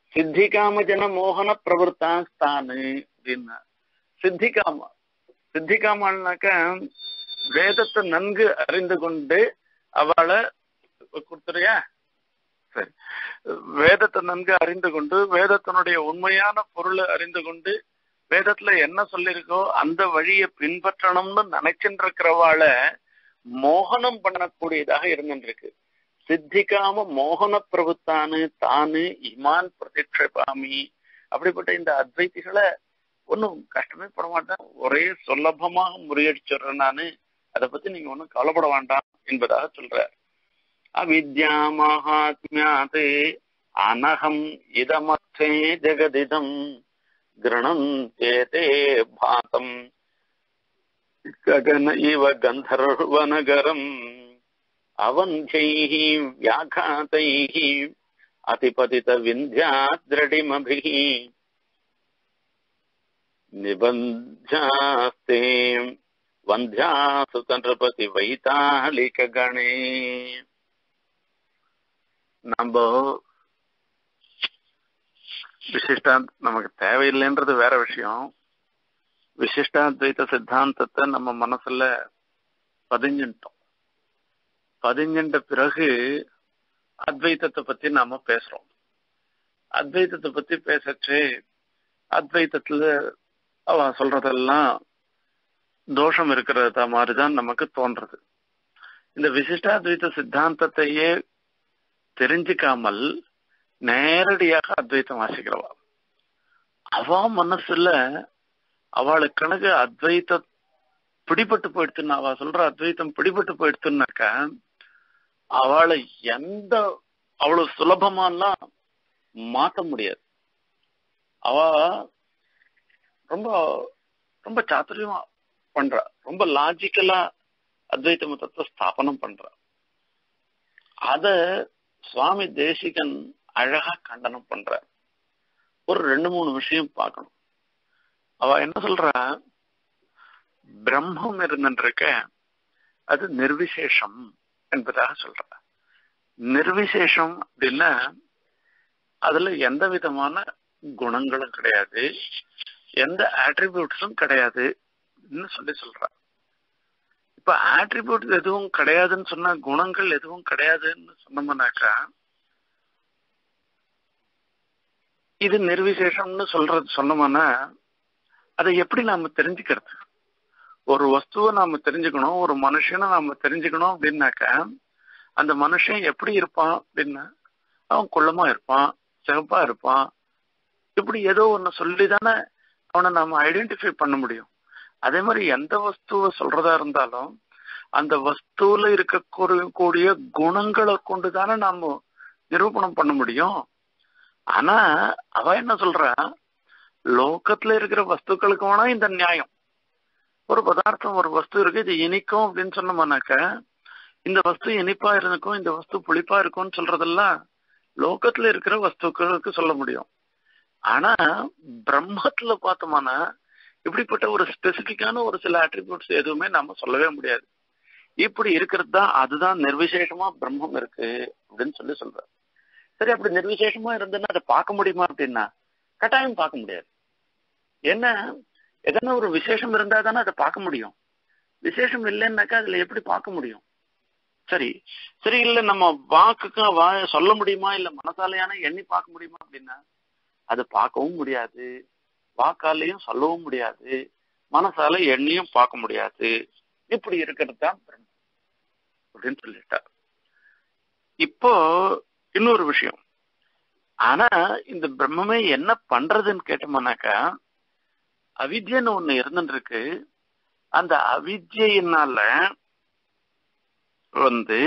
சித்திகாம ஜன மோகன பிரவருத்தாஸ்தானு அப்படின்னா சித்திகாமா சித்திகாமானாக்க வேதத்தை நன்கு அறிந்து கொண்டு அவளை கொடுத்துறியா சரி வேதத்தை நன்கு அறிந்து கொண்டு வேதத்தினுடைய உண்மையான பொருளை அறிந்து கொண்டு வேதத்துல என்ன சொல்லிருக்கோ அந்த வழியை பின்பற்றணும்னு நினைச்சுட்டு இருக்கிறவாளை மோகனம் பண்ணக்கூடியதாக இருந்துருக்கு. சித்திகாம மோகன பிரபுத்தானு தானு இமான் பிரதிக்ஷேபாமி அப்படிப்பட்ட இந்த அத்வைத்திகளை ஒன்னும் கஷ்டமே பட மாட்டேன், ஒரே சுலபமாக முறியடிச்சிடுறேன் நானு, அதை பத்தி நீங்க ஒன்னும் கவலைப்பட வேண்டாம் என்பதாக சொல்ற. அவித்யா மகாத்மியாதே அனகம் இதமத்தே ஜெகதிதம் கிரணம் சேதே பாதம் ககன இவ கந்தர்வநகரம் அவந்தைஹி வியாகாதைஹி அதிபதித விந்தியாத்ரடிமபிஹி நிபந்தாஸ்தே வந்தியாசு நృபதி வைதாலிக கணே. நம்ம விசிஷ்டா நமக்கு தேவையில்லைன்றது வேற விஷயம். விசிஷ்டாத்வைத சித்தாந்தத்தை நம்ம மனசுல பதிஞ்சிட்டோம். பதிஞ்சின்ற பிறகு அத்வைத்தத்தை பத்தி நாம பேசுறோம். அத்வைத்தத்தை பத்தி பேசச்சு அத்வைத்தத்துல அவன் சொல்றதெல்லாம் தோஷம் இருக்கிறத மாதிரிதான் நமக்கு தோன்றது. இந்த விசிஷ்டாத்வைத சித்தாந்தத்தையே தெரிஞ்சுக்காமல் நேரடியாக அத்வைத்தம் வாசிக்கிறவா அவ மனசுல அவளுக்கு கணக்கு அத்வைத்த பிடிபட்டு போயிடுத்துன்னு அவ சொல்ற அத்வைத்தம் பிடிபட்டு போயிடுத்துனாக்கா அவளை எந்த அவ்வளவு சுலபமாலாம் மாற்ற முடியாது. அவ ரொம்ப ரொம்ப சாத்துரியமா பண்றா, ரொம்ப லாஜிக்கலா அத்வைத மதத்தை ஸ்தாபனம் பண்றா. அத சுவாமி தேசிகன் அழகா கண்டனம் பண்ற. ஒரு ரெண்டு மூணு விஷயம் பார்க்கணும். அவ என்ன சொல்றா, பிரம்மம் இருந்துருக்க அது நிர்விசேஷம் என்பதாக சொல்ற. நிர்விசேஷம் அப்படின்னா அதுல எந்த விதமான குணங்களும் கிடையாது, எந்த ஆட்ரிபியூட்ஸும் கிடையாது சொல்லி சொல்ற. இப்ப ஆட்ரிபியூட் எதுவும் கிடையாதுன்னு சொன்னா, குணங்கள் எதுவும் கிடையாதுன்னு சொன்னோம்னாக்கா இது நிர்விசேஷம்னு சொல்றது சொன்னோம்னா அதை எப்படி நாம தெரிஞ்சுக்கிறது? ஒரு வஸ்துவை நாம தெரிஞ்சுக்கணும், ஒரு மனுஷனை நாம தெரிஞ்சுக்கணும் அப்படின்னாக்கா அந்த மனுஷன் எப்படி இருப்பான் அப்படின்னா அவன் குள்ளமா இருப்பான், சிவப்பா இருப்பான், இப்படி ஏதோ ஒன்னு சொல்லிதானே அவனை நாம ஐடென்டிஃபை பண்ண முடியும். அதே மாதிரி எந்த வஸ்துவை சொல்றதா இருந்தாலும் அந்த வஸ்துல இருக்கக்கூடிய குணங்களை கொண்டுதானே நாம நிரூபணம் பண்ண முடியும். ஆனா அவ என்ன சொல்றா, லோகத்துல இருக்கிற வஸ்துக்களுக்கு வேணா இந்த நியாயம். ஒரு பதார்த்தம் ஒரு வஸ்து இருக்கு, இது இனிக்கும் அப்படின்னு சொன்னோம்னாக்க இந்த வஸ்து இனிப்பா இருக்கும், இந்த வஸ்து புளிப்பா இருக்கும்னு சொல்றதெல்லாம் லோகத்துல இருக்கிற வஸ்துக்களுக்கு சொல்ல முடியும். ஆனா பிரம்மத்துல பார்த்தோம்னா இப்படிப்பட்ட ஒரு ஸ்பெசிபிக்கான ஒரு சில அட்ரிபியூட்ஸ் எதுவுமே நம்ம சொல்லவே முடியாது. இப்படி இருக்கிறது தான் அதுதான் நிர்விசேஷமா பிரம்மம் இருக்கு அப்படின்னு சொல்லி சொல்ற. சரி, அப்படி நிர்விசேஷமா இருந்ததுன்னா அதை பார்க்க முடியுமா அப்படின்னா கட்டாயம் பார்க்க முடியாது. என்ன எதனா ஒரு விசேஷம் இருந்தா தானே அதை பார்க்க முடியும். விசேஷம் இல்லைன்னாக்கா அதுல எப்படி பார்க்க முடியும்? சரி சரி இல்ல நம்ம வாக்குக்கு வா சொல்ல முடியுமா, இல்ல மனசாலையான எண்ணி பார்க்க முடியுமா அப்படின்னா அது பார்க்கவும் முடியாது, வாக்காலையும் சொல்லவும் முடியாது, மனசால எண்ணியும் பார்க்க முடியாது. இப்படி இருக்கிறது தான் பிரம்மம் அப்படின்னு சொல்லிட்டார். இப்போ இன்னொரு விஷயம், ஆனா இந்த பிரம்மமே என்ன பண்றதுன்னு கேட்டோம்னாக்கா அவித்யன்னு ஒண்ணு இருந்துட்டு இருக்கு. அந்த அவித்யினால வந்து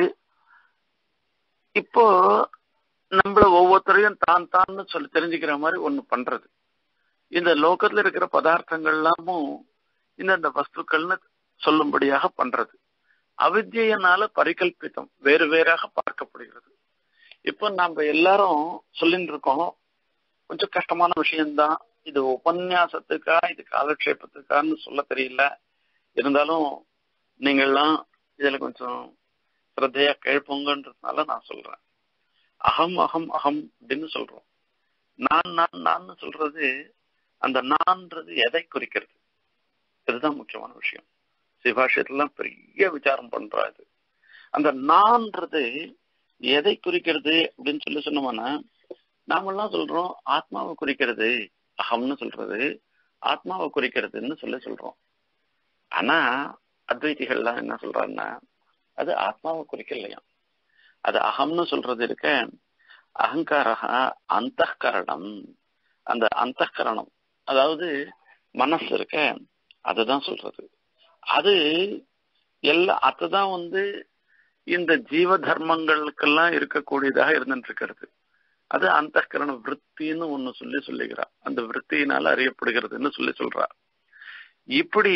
இப்போ நம்மள ஒவ்வொருத்தரையும் தான் தான் சொல்லி தெரிஞ்சுக்கிற மாதிரி ஒண்ணு பண்றது. இந்த லோகத்துல இருக்கிற பதார்த்தங்கள் எல்லாமும் இந்த வஸ்துக்கள்னு சொல்லும்படியாக பண்றது. அவித்யினால பரிகல்பித்தம் வேறு வேறாக பார்க்கப்படுகிறது. இப்போ நாம எல்லாரும் சொல்லிட்டு இருக்கோம், கொஞ்சம் கஷ்டமான விஷயம்தான் இது, உபன்யாசத்துக்கா இது காலக்ஷேபத்துக்கான்னு சொல்ல தெரியல, இருந்தாலும் நீங்கள்லாம் இதுல கொஞ்சம் ஸ்ரத்தையா கேட்போங்கன்றதுனால நான் சொல்றேன். அகம் அகம் அகம் அப்படின்னு சொல்றோம். நான் நான் நான் சொல்றது அந்த நான்றது எதை குறிக்கிறது? இதுதான் முக்கியமான விஷயம். சிவாஷயத்துலாம் பெரிய விசாரம் பண்றாரு. அந்த நான்றது எதை குறிக்கிறது அப்படின்னு சொல்லி சொன்னோம்னா, நாமெல்லாம் சொல்றோம் ஆத்மாவை குறிக்கிறது, அகம்னு சொல்றது ஆத்மாவை குறிக்கிறதுன்னு சொல்லி சொல்றோம். ஆனா அத்வைதிகள்லாம் என்ன சொல்றாங்கன்னா, அது ஆத்மாவை குறிக்கலையா. அது அகம்னு சொல்றது இருக்க, அகங்காரா அந்தகரணம். அந்த அந்தகரணம் அதாவது மனசு இருக்க, அதுதான் சொல்றது. அது எல்லா அதுதான் வந்து இந்த ஜீவ தர்மங்களுக்கெல்லாம் இருக்கக்கூடியதாக இருந்துட்டு இருக்கிறது. அது அந்தகரண விற்த்தின்னு ஒண்ணு சொல்லி சொல்லுகிறா. அந்த விற்த்தியினால அறியப்படுகிறதுன்னு சொல்லி சொல்றா. இப்படி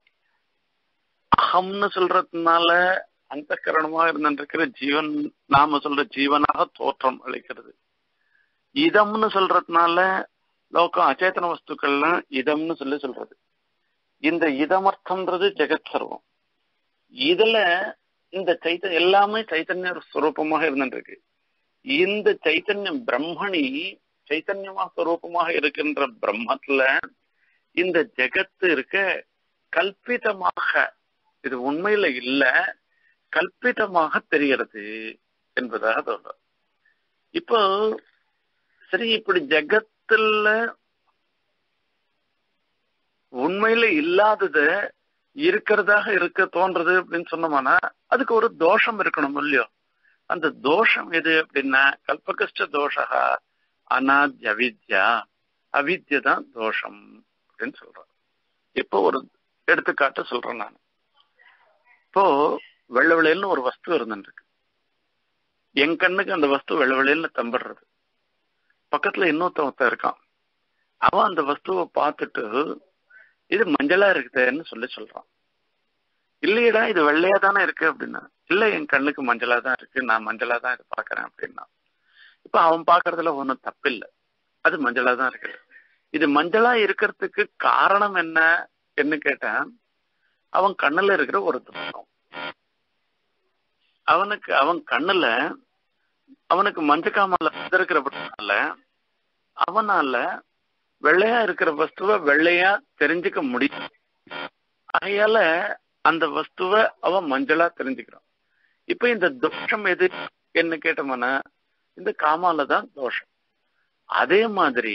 அகம்னு சொல்றதுனால அந்தகரணமா இருந்திருக்கிற ஜீவன் நாம சொல்ற ஜீவனாக தோற்றம் அளிக்கிறது. இதம்னு சொல்றதுனால லோகம் அச்சேதன வஸ்துக்கள்லாம் இதம்னு சொல்லி சொல்றது. இந்த இதமர்த்தம்ன்றது ஜெகத் சர்வம். இதுல இந்த சைத்தன்யம் எல்லாமே சைத்தன்ய ஸ்வரூபமாக இருந்துருக்கு. இந்த சைத்தன்யம் பிரம்மணி சைத்தன்யமா ஸ்வரூபமாக இருக்கின்ற பிரம்மத்துல இந்த ஜெகத்து இருக்க கல்பிதமாக, இது உண்மையில இல்ல, கல்பிதமாக தெரிகிறது என்பதாக சொல்ற. இப்போ சரி, இப்படி ஜெகத்துல உண்மையில இல்லாதது இருக்கிறதாக இருக்க தோன்றது அப்படின்னு சொன்னோம்னா அதுக்கு ஒரு தோஷம் இருக்கணும் இல்லையோ? அந்த தோஷம் எது அப்படின்னா கல்பகஷ்ட தோஷா அநாத்ய அவித்யா. அவித்யா தான் தோஷம் அப்படின்னு சொல்றேன். இப்போ ஒரு எடுத்துக்காட்டு சொல்றேன் நான். இப்போ வெள்ள வெளியல்னு ஒரு வஸ்து இருந்துருக்கு. என் கண்ணுக்கு அந்த வஸ்து வெள்ள வெளியல்னு தம்பிடுறது. பக்கத்துல இன்னொருத்தவத்த இருக்கான். அவன் அந்த வஸ்துவை பார்த்துட்டு இது மஞ்சளா இருக்குதுன்னு சொல்லி சொல்றான். இல்லையடா இது வெள்ளையா தானே இருக்கு அப்படின்னா, இல்ல என் கண்ணுக்கு மஞ்சளா தான் இருக்கு, நான் மஞ்சளா தான் இது பாக்குறேன் அப்படின்னா. இப்ப அவன் பாக்குறதுல ஒன்னும் தப்பில்லை, அது மஞ்சளா தான் இருக்கு. இது மஞ்சளா இருக்கிறதுக்கு காரணம் என்ன என்ன கேட்டேன், அவன் கண்ணுல இருக்கிற ஒரு துக்கம். அவனுக்கு அவன் கண்ணுல அவனுக்கு மஞ்சக்காமல இருக்கிறப்பனால அவனால வெள்ளையா இருக்கிற வஸ்துவ வெள்ளையா தெரிஞ்சுக்க முடியும். ஆகையால அந்த வஸ்துவ அவன் மஞ்சளா தெரிஞ்சுக்கிறான். இப்ப இந்த தோஷம் எது என்ன கேட்டோம்னா இந்த காமால தான் தோஷம். அதே மாதிரி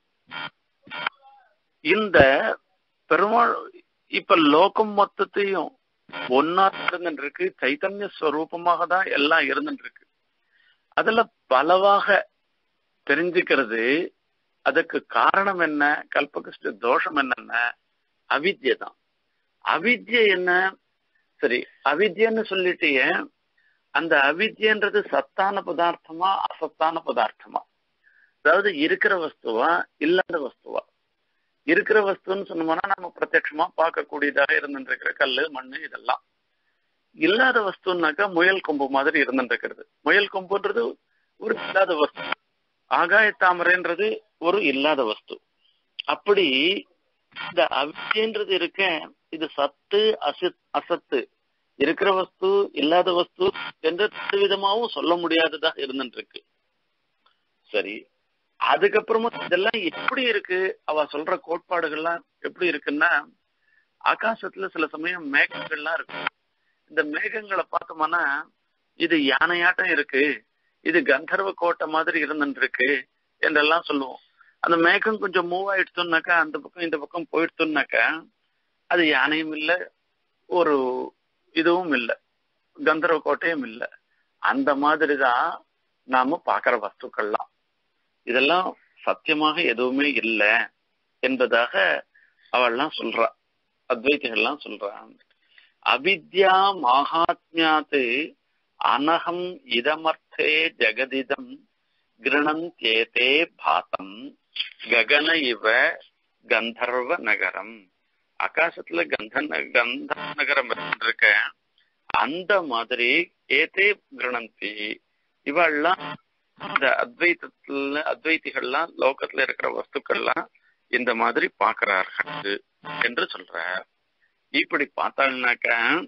இந்த பெருமாள் இப்ப லோகம் மொத்தத்தையும் ஒன்னா இருந்துட்டு இருக்கு, சைத்தன்ய ஸ்வரூபமாக தான் எல்லாம் இருந்துட்டு இருக்கு. அதுல பலவாக தெரிஞ்சுக்கிறது. அதுக்கு காரணம் என்ன, கல்பகஷ்ட தோஷம் என்னன்னா அவித்யை தான். அவித்யை என்ன, சரி அவித்யன்னு சொல்லிட்டே, அந்த அவித்யன்றது சத்தான பதார்த்தமா அசத்தான பதார்த்தமா, அதாவது இருக்கிற வஸ்துவா இல்லாத வஸ்துவா? இருக்கிற வஸ்துன்னு சொன்னோம்னா நம்ம பிரத்யட்சமா பார்க்கக்கூடியதாக இருந்துட்டு இருக்கிற கல்லு மண்ணு இதெல்லாம். இல்லாத வஸ்துன்னாக்கா முயல் கொம்பு மாதிரி இருந்துட்டு இருக்கிறது. முயல் கொம்புன்றது ஒரு இல்லாத வஸ்து, ஆகாய தாமரைன்றது ஒரு இல்லாத வஸ்து. அப்படி இந்த அவித்யன்றது இருக்க, இது சத்து அசத் அசத்து, இருக்கிற வஸ்து இல்லாத வஸ்து என்ற விதமாவும் சொல்ல முடியாததாக இருந்துட்டு இருக்கு. சரி, அதுக்கப்புறமா இதெல்லாம் எப்படி இருக்கு, அவ சொல்ற கோட்பாடுகள்லாம் எப்படி இருக்குன்னா, ஆகாசத்துல சில சமயம் மேகங்கள்லாம் இருக்கு. இந்த மேகங்களை பார்த்தோம்னா இது யானையாட்டம் இருக்கு, இது கந்தர்வ கோட்டை மாதிரி இருந்துட்டு இருக்கு என்றெல்லாம் சொல்லுவோம். அந்த மேகம் கொஞ்சம் மூவ் ஆயிடுச்சுன்னாக்கா, அந்த பக்கம் இந்த பக்கம் போயிடுச்சுன்னாக்கா, அது யானையும் இல்லை, ஒரு இதுவும் இல்லை, கந்தர்வ கோட்டையும் இல்லை. அந்த மாதிரிதான் நாம பாக்குற வஸ்துக்கள்லாம். இதெல்லாம் சத்தியமாக எதுவுமே இல்லை என்பதாக அவள்லாம் சொல்றா, அத்வைதிகள்லாம் சொல்றான். அவித்யா மகாத்மியாத்து அனகம் இதமர்த்தே ஜெகதிதம் கிருணந்தேதே பாதம் ககன இவ கந்தர்வ நகரம். ஆகாசத்துல கந்த கந்த நகரம் இருக்க, அந்த மாதிரி ஏதே கிருணந்தி, இவெல்லாம் இந்த அத்வைதத்துல அத்வைதிகள்லாம் லோகத்துல இருக்கிற வஸ்துக்கள்லாம் இந்த மாதிரி பாக்குறார்கள் என்று சொல்ற. இப்படி பார்த்தாள்னாக்க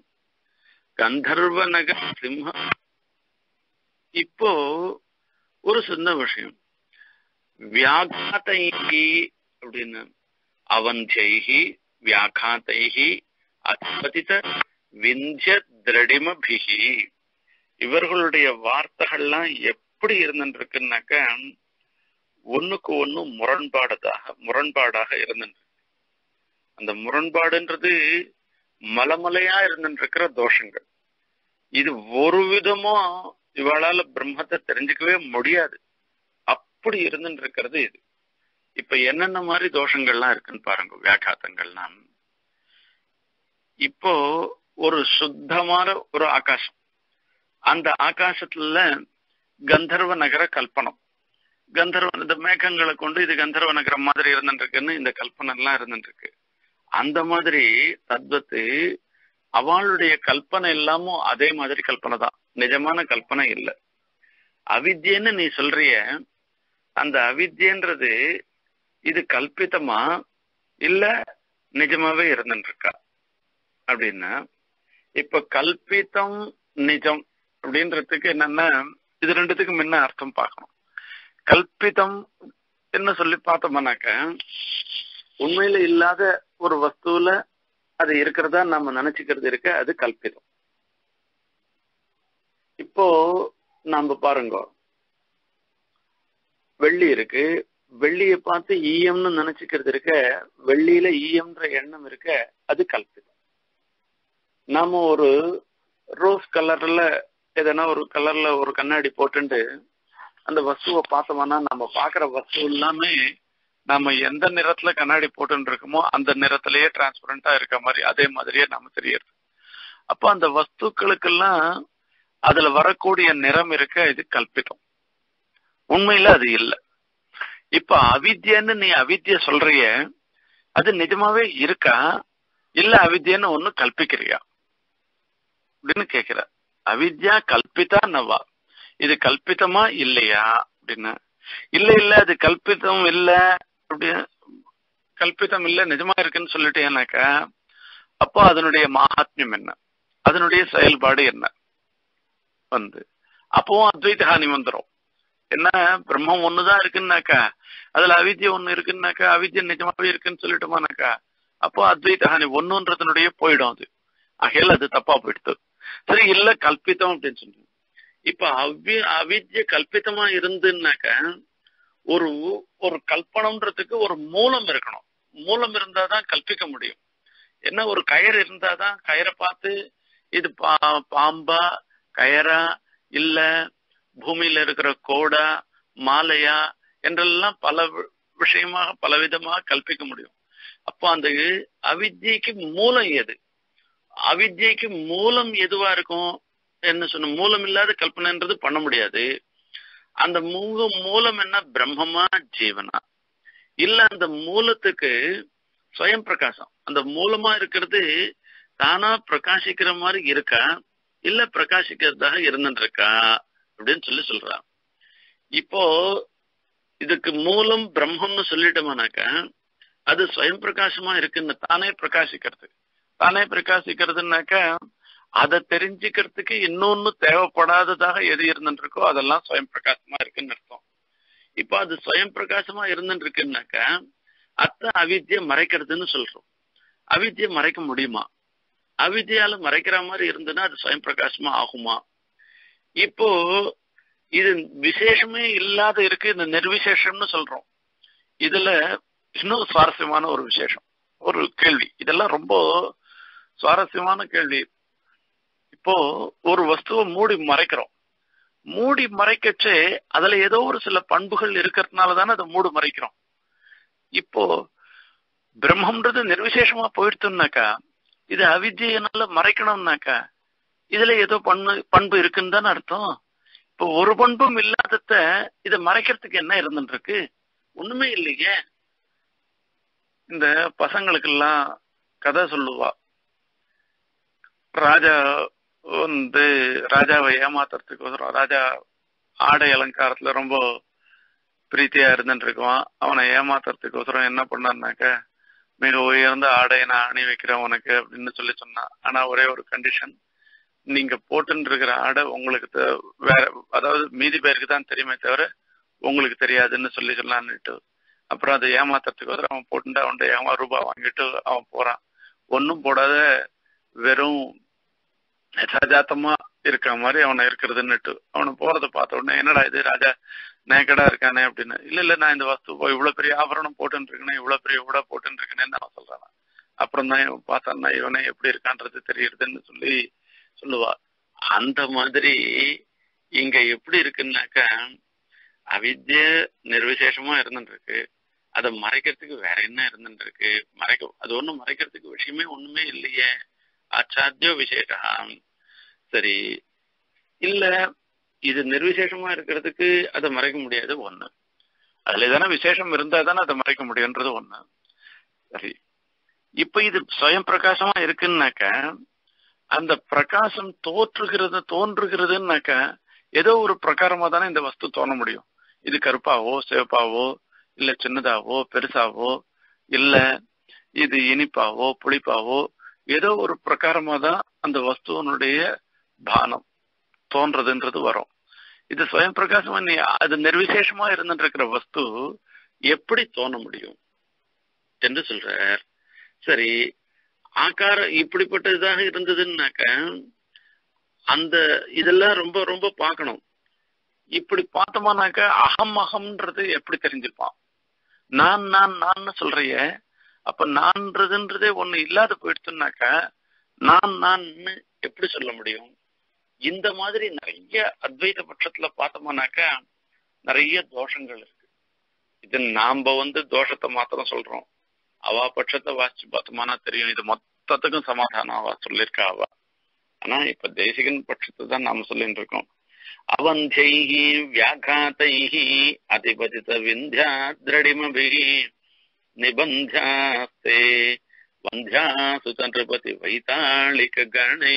கந்தர்வ நகர சிம்ம. இப்போ ஒரு சின்ன விஷயம், வியாகாதைஹி அப்படின்னு அவஞ்சைஹி வியாகாதைஹி அத்பதித விந்திய திரடிமபிஹி. இவர்களுடைய வார்த்தைகள்லாம் எப்படி இருந்துருக்குன்னாக்க ஒண்ணுக்கு ஒண்ணு முரண்பாடதாக முரண்பாடாக இருந்துருக்கு. அந்த முரண்பாடுன்றது மலமலையா இருந்துருக்கிற தோஷங்கள். இது ஒரு விதமும் இவளால பிரம்மத்தை தெரிஞ்சுக்கவே முடியாது. அப்படி இருந்துட்டு இருக்கிறது இது. இப்ப என்னென்ன மாதிரி தோஷங்கள்லாம் இருக்குன்னு பாருங்க. வியாகாத்தங்கள்லாம் இப்போ ஒரு சுத்தமான ஒரு ஆகாசம், அந்த ஆகாசத்துல கந்தர்வ நகர கல்பனம், கந்தர்வ இந்த மேகங்களை கொண்டு இது கந்தர்வ நகரம் மாதிரி இருந்துட்டு இருக்குன்னு இந்த கல்பனை எல்லாம் இருந்துட்டு இருக்கு. அந்த மாதிரி தத்வத்து அவளுடைய கல்பனை எல்லாமும் அதே மாதிரி கல்பனை தான், நிஜமான கல்பனை இல்லை. அவித்யன்னு நீ சொல்றிய, அந்த அவித்யன்றது இது கல்பித்தமா இல்ல நிஜமாவே இருந்துட்டு இருக்கா அப்படின்னா, இப்ப கல்பித்தம் நிஜம் அப்படின்றதுக்கு என்னன்னா இது ரெண்டுத்துக்கு முன்ன அர்த்தம் பார்க்கணும். கல்பிதம் என்ன சொல்லி பார்த்தோம்னாக்க உண்மையில இல்லாத ஒரு வஸ்துல அது இருக்கிறதா நம்ம நினைச்சுக்கிறது இருக்க, அது கல்பிதம். இப்போ நாம பாருங்க, வெள்ளி இருக்கு, வெள்ளியை பார்த்து ஈயம்னு நினைச்சுக்கிறது இருக்க, வெள்ளியில ஈயம்ன்ற எண்ணம் இருக்க, அது கல்பிதம். நாம ஒரு ரோஸ் கலர்ல எதனா ஒரு கலர்ல ஒரு கண்ணாடி போட்டுட்டு அந்த வஸ்துவை பார்த்தோம்னா நம்ம பாக்குற வஸ்து எல்லாமே நம்ம எந்த நிறத்துல கண்ணாடி போட்டு இருக்கோமோ அந்த நிறத்திலேயே டிரான்ஸ்பரண்டா இருக்க மாதிரி அதே மாதிரியே நம்ம தெரியுது. அப்போ அந்த வஸ்துக்களுக்கெல்லாம் அதுல வரக்கூடிய நிறம் இருக்க, இது கல்பிதம். உண்மையில அது இல்லை. இப்ப அவித்யன்னு நீ அவித்ய சொல்றிய, அது நிஜமாவே இருக்கா இல்ல அவித்யன்னு ஒண்ணு கல்பிக்கிறியா அப்படின்னு கேக்குற. அவித்யா கல்பிதா நவா, இது கல்பிதமா இல்லையா அப்படின்னா, இல்ல இல்ல அது கல்பிதம் இல்ல அப்படி கல்பிதம் இல்ல நிஜமா இருக்குன்னு சொல்லிட்டேனாக்கா அப்போ அதனுடைய மகாத்மியம் என்ன, அதனுடைய செயல்பாடு என்ன வந்து அப்பவும் அத்வைத ஹானி வந்துடும். என்ன பிரம்மம் ஒண்ணுதான் இருக்குன்னாக்கா அதுல அவித்யா ஒண்ணு இருக்குன்னாக்கா அவித்யா நிஜமாவே இருக்குன்னு சொல்லிட்டோமானாக்கா அப்போ அத்வைத ஹானி ஒண்ணுன்றதுனுடைய போயிடும். அது ஆகையால அது தப்பா போயிடுது. சரி இல்ல கல்பித்தம் அப்படின்னு சொல்லுங்க. இப்ப அவி அவித்ய கல்பித்தமா இருந்துன்னாக்க ஒரு ஒரு கல்பனம்ன்றதுக்கு ஒரு மூலம் இருக்கணும். மூலம் இருந்தாதான் கல்பிக்க முடியும். என்ன ஒரு கயிறு இருந்தாதான் கயிறை பார்த்து இது பா பாம்பா கயரா இல்ல பூமியில இருக்கிற கோடா மாலையா என்றெல்லாம் பல விஷயமாக பலவிதமாக கல்பிக்க முடியும். அப்போ அந்த அவித்யக்கு மூலம் எது, அவித்யக்கு மூலம் எதுவா இருக்கும் என்ன சொன்ன, மூலம் இல்லாத கல்பனைன்றது பண்ண முடியாது. அந்த மூல மூலம் என்ன, பிரம்மமா ஜீவனா இல்ல அந்த மூலத்துக்கு ஸ்வயம் பிரகாசம், அந்த மூலமா இருக்கிறது தானா பிரகாசிக்கிற மாதிரி இருக்கா இல்ல பிரகாசிக்கிறதாக இருந்துட்டு இருக்கா அப்படின்னு சொல்லி சொல்றான். இப்போ இதுக்கு மூலம் பிரம்மம்னு சொல்லிட்டோம்னாக்கா அது ஸ்வயம் பிரகாசமா இருக்குன்னு தானே பிரகாசிக்கிறது. தானே பிரகாசிக்கிறதுனாக்கா அதை தெரிஞ்சுக்கிறதுக்கு இன்னொன்னு தேவைப்படாததாக எது இருந்துட்டு இருக்கோ அதெல்லாம் ஸ்வயம் பிரகாசமா இருக்குன்னு அர்த்தம். இப்ப அது ஸ்வயம் பிரகாசமா இருந்துட்டு இருக்குன்னாக்கா அத்த அவித்ய மறைக்கிறதுன்னு சொல்றோம். அவித்ய மறைக்க முடியுமா? அவித்யால மறைக்கிற மாதிரி இருந்ததுன்னா அது ஸ்வயம் பிரகாசமா ஆகுமா? இப்போ இது விசேஷமே இல்லாத இருக்கு, இந்த நிர்விசேஷம்னு சொல்றோம். இதுல இன்னும் சுவாரஸ்யமான ஒரு விசேஷம், ஒரு கேள்வி, இதெல்லாம் ரொம்ப சுவாரஸ்யமான கேள்வி. இப்போ ஒரு வஸ்துவை மூடி மறைக்கிறோம், மூடி மறைக்கச்சே அதுல ஏதோ ஒரு சில பண்புகள் இருக்கிறதுனால தானே அதை மூடு மறைக்கிறோம். இப்போ பிரம்மன்றது நிர்விசேஷமா போயிடுத்துனாக்கா இது அவித்யினால மறைக்கணும்னாக்கா இதுல ஏதோ பண்பு பண்பு இருக்குன்னு தானே அர்த்தம். இப்போ ஒரு பண்பும் இல்லாதத இதை மறைக்கிறதுக்கு என்ன இருந்துட்டு இருக்கு? ஒண்ணுமே இல்லையே. இந்த பசங்களுக்கெல்லாம் கதை சொல்லுவா, ராஜா வந்து ராஜாவை ஏமாத்துறதுக்கு வரும். ராஜா ஆடை அலங்காரத்துல ரொம்ப பிரீத்தியா இருந்துட்டு இருக்குவான். அவனை ஏமாத்துறதுக்கு ஒசரம் என்ன பண்ணாருனாக்க மிக உயர்ந்த ஆடையை நான் அணி வைக்கிறேன் உனக்கு அப்படின்னு சொல்லி சொன்னான். ஆனா ஒரே ஒரு கண்டிஷன், நீங்க போட்டுன்னு இருக்கிற ஆடை உங்களுக்கு வேற, அதாவது மீதி பேருக்கு தான் தெரியுமே தவிர உங்களுக்கு தெரியாதுன்னு சொல்லி சொல்லான்னுட்டு அப்புறம் அதை ஏமாத்துறதுக்கு வந்து அவன் போட்டு அவன்கிட்ட ஏமா ரூபாய் வாங்கிட்டு அவன் போறான். ஒன்னும் போடாத வெறும் சஜாத்தமா இருக்கிற மாதிரி அவனை இருக்கிறதுன்னுட்டு அவனை போறதை பார்த்த உடனே என்னடா இது ராஜா நேக்கடா இருக்கானே அப்படின்னு. இல்ல இல்ல நான் இந்த வஸ்து இவ்வளவு பெரிய ஆபரணம் போட்டுன்னு இருக்கேன், இவ்வளவு பெரிய உடை போட்டுன்னு இருக்கேன்னு அவன் சொல்றான். அப்புறம் தான் பார்த்தான்னா இவனை எப்படி இருக்கான்றது தெரியுதுன்னு சொல்லி சொல்லுவா. அந்த மாதிரி இங்க எப்படி இருக்குன்னாக்கா அவித்ய நிர்விசேஷமா இருந்துட்டு இருக்கு, அதை மறைக்கிறதுக்கு வேற என்ன இருந்துட்டு இருக்கு, மறைக்க அது ஒண்ணும் மறைக்கிறதுக்கு விஷயமே ஒண்ணுமே இல்லையே. ஆச்சாத்தியோ விசேஷா. சரி இல்ல இது நிர்விசேஷமா இருக்கிறதுக்கு அதை மறைக்க முடியாது ஒண்ணு, அதுல தானே விசேஷம் இருந்தா தானே அதை மறைக்க முடியுன்றது ஒண்ணு. சரி இப்ப இது சுயம் பிரகாசமா இருக்குன்னாக்க அந்த பிரகாசம் தோற்றுகிறது தோன்றுகிறதுனாக்க ஏதோ ஒரு பிரகாரமா தானே இந்த வஸ்து தோண முடியும். இது கருப்பாவோ சிவப்பாவோ இல்ல சின்னதாவோ பெருசாவோ இல்ல இது இனிப்பாவோ புளிப்பாவோ ஏதோ ஒரு பிரகாரமா தான் அந்த வஸ்துவனுடைய பானம் தோன்றதுன்றது வரும். இது சுயம் பிரகாசமா நீ அது நிர்விசேஷமா இருந்துட்டு இருக்கிற வஸ்து எப்படி தோண முடியும் என்று சொல்றார். சரி ஆகாரம் இப்படிப்பட்டதாக இருந்ததுன்னாக்க அந்த இதெல்லாம் ரொம்ப ரொம்ப பார்க்கணும். இப்படி பார்த்தோமானாக்க அகம் அகம்ன்றது எப்படி தெரிஞ்சிருப்பான். நான் நான் நான் சொல்றிய அப்ப நான்றதுன்றதே ஒண்ணு இல்லாத போயிடுச்சுன்னாக்க நான் நான் எப்படி சொல்ல முடியும். இந்த மாதிரி நிறைய அத்வைத பட்சத்துல பார்த்தோம்னாக்க நிறைய தோஷங்கள் இருக்கு. இது நாம வந்து தோஷத்தை மாத்திரம் சொல்றோம், அவ பட்சத்தை வாசிச்சு பார்த்தோம்னா தெரியும் இது மொத்தத்துக்கும் சமாதானம் அவ சொல்லியிருக்கா அவ. ஆனா இப்ப தேசிகன் பட்சத்தை தான் நாம சொல்லிட்டு இருக்கோம். அவந்தைஹி வியாகாதைஹி அதிபதித விந்தியா திரடிமபிஹி நிபந்தாஸ்தே வந்தியா சுதந்திரபதி வைத்தாளிக கணை.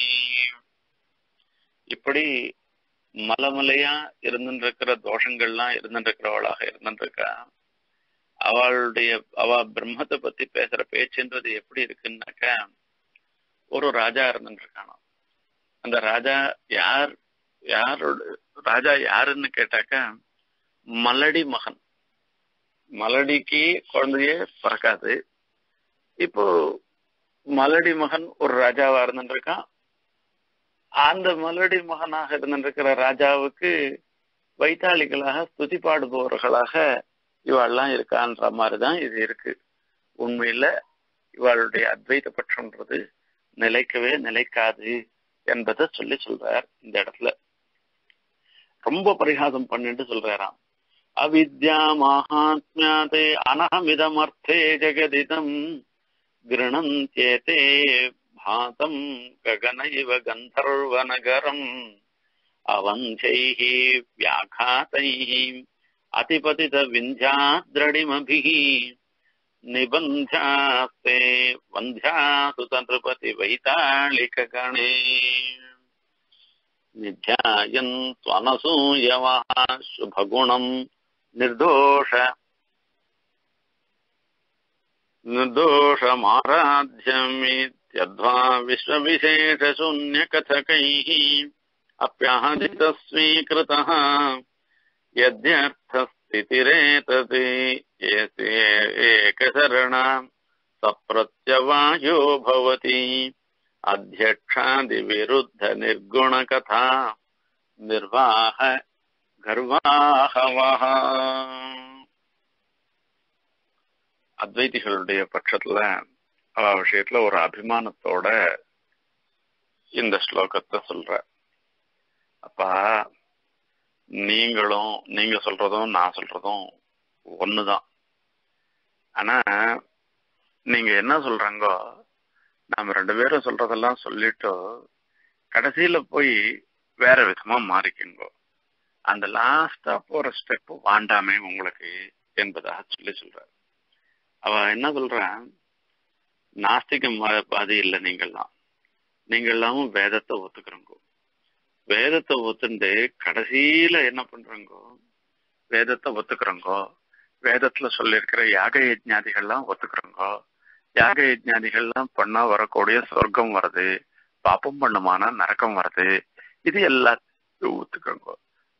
இப்படி மலமலையா இருந்துருக்கிற தோஷங்கள்லாம் இருந்துருக்கிறவளாக இருந்துருக்கா. அவளுடைய அவ பிரம்மத்தை பத்தி பேசுற பேச்சுன்றது எப்படி இருக்குன்னாக்கா ஒரு ராஜா இருந்துருக்கானோ. அந்த ராஜா யார் யாரோட ராஜா யாருன்னு கேட்டாக்கா மலடி மகன். மலடிக்கு குழந்தையே பிறக்காது. இப்போ மலடி மகன் ஒரு ராஜாவா இருந்துருக்கான். அந்த மலடி மகனாக இருந்திருக்கிற ராஜாவுக்கு வைத்தாளிகளாக ஸ்துதி பாடுபவர்களாக இவாள்லாம் இருக்கான்ற மாதிரிதான் இது இருக்கு. உண்மையில இவாளுடைய அத்வைத பட்சம்ன்றது நிலைக்கவே நிலைக்காது என்பதை சொல்லி சொல்றார். இந்த இடத்துல ரொம்ப பரிகாசம் பண்ணிட்டு சொல்றாராம். அவித்யா மகாத்மியாதே அனஹமிதமர்த்தே ஜெகதிதம் கிருணந்தேதே பாதம் ககன இவ கந்தர்வநகரம் அவந்தைஹி வியாகாதைஹி அதிபதித விந்தியாத்ரடிமபிஹி நிபந்தாஸ்தே வந்தியா சுதந்திரபதி வைத்தாளிக கணே நித்யாயன் த்வனசூயவஹ சுபகுணம் நிர்தோஷ निर्दोषमाराध्यमित्यध्वा विश्वविशेषशून्यकथकैः अप्याहदितस्वीकृतः यद्यर्थस्थितिरेतति एकशरणा सप्रत्यवायो भवति अध्यक्षादिविरुद्धनिर्गुणकथा निर्वाह गर्वाहवः. அத்வைதிகளுடைய பட்சத்துல அவ விஷயத்துல ஒரு அபிமானத்தோட இந்த ஸ்லோகத்தை சொல்ற. அப்பா நீங்களும் நீங்க சொல்றதும் நான் சொல்றதும் ஒண்ணுதான். ஆனா நீங்க என்ன சொல்றாங்கோ நாம ரெண்டு பேரும் சொல்றதெல்லாம் சொல்லிட்டு கடைசியில போய் வேற விதமா மாறிக்குங்கோ. அந்த லாஸ்டா போற ஸ்டெப் வாண்டாமே உங்களுக்கு என்பதாக சொல்லி சொல்ற. அவ என்ன சொல்றான், நாஸ்திகம் பாதி இல்லை நீங்கள்லாம், நீங்கள்லாமும் வேதத்தை ஒத்துக்கிறோங்கோ. வேதத்தை ஒத்துண்டு கடைசியில என்ன பண்றோங்கோ, வேதத்தை ஒத்துக்கிறோங்கோ. வேதத்துல சொல்லியிருக்கிற யாக யஜ்ஞாதிகள்லாம் ஒத்துக்கிறோங்கோ. யாக யஜ்ஞாதிகள்லாம் பண்ணா வரக்கூடிய சொர்க்கம் வருது, பாப்பம் பண்ணுமானா நரக்கம் வருது, இது எல்லாத்தையும் ஒத்துக்கிறோங்கோ.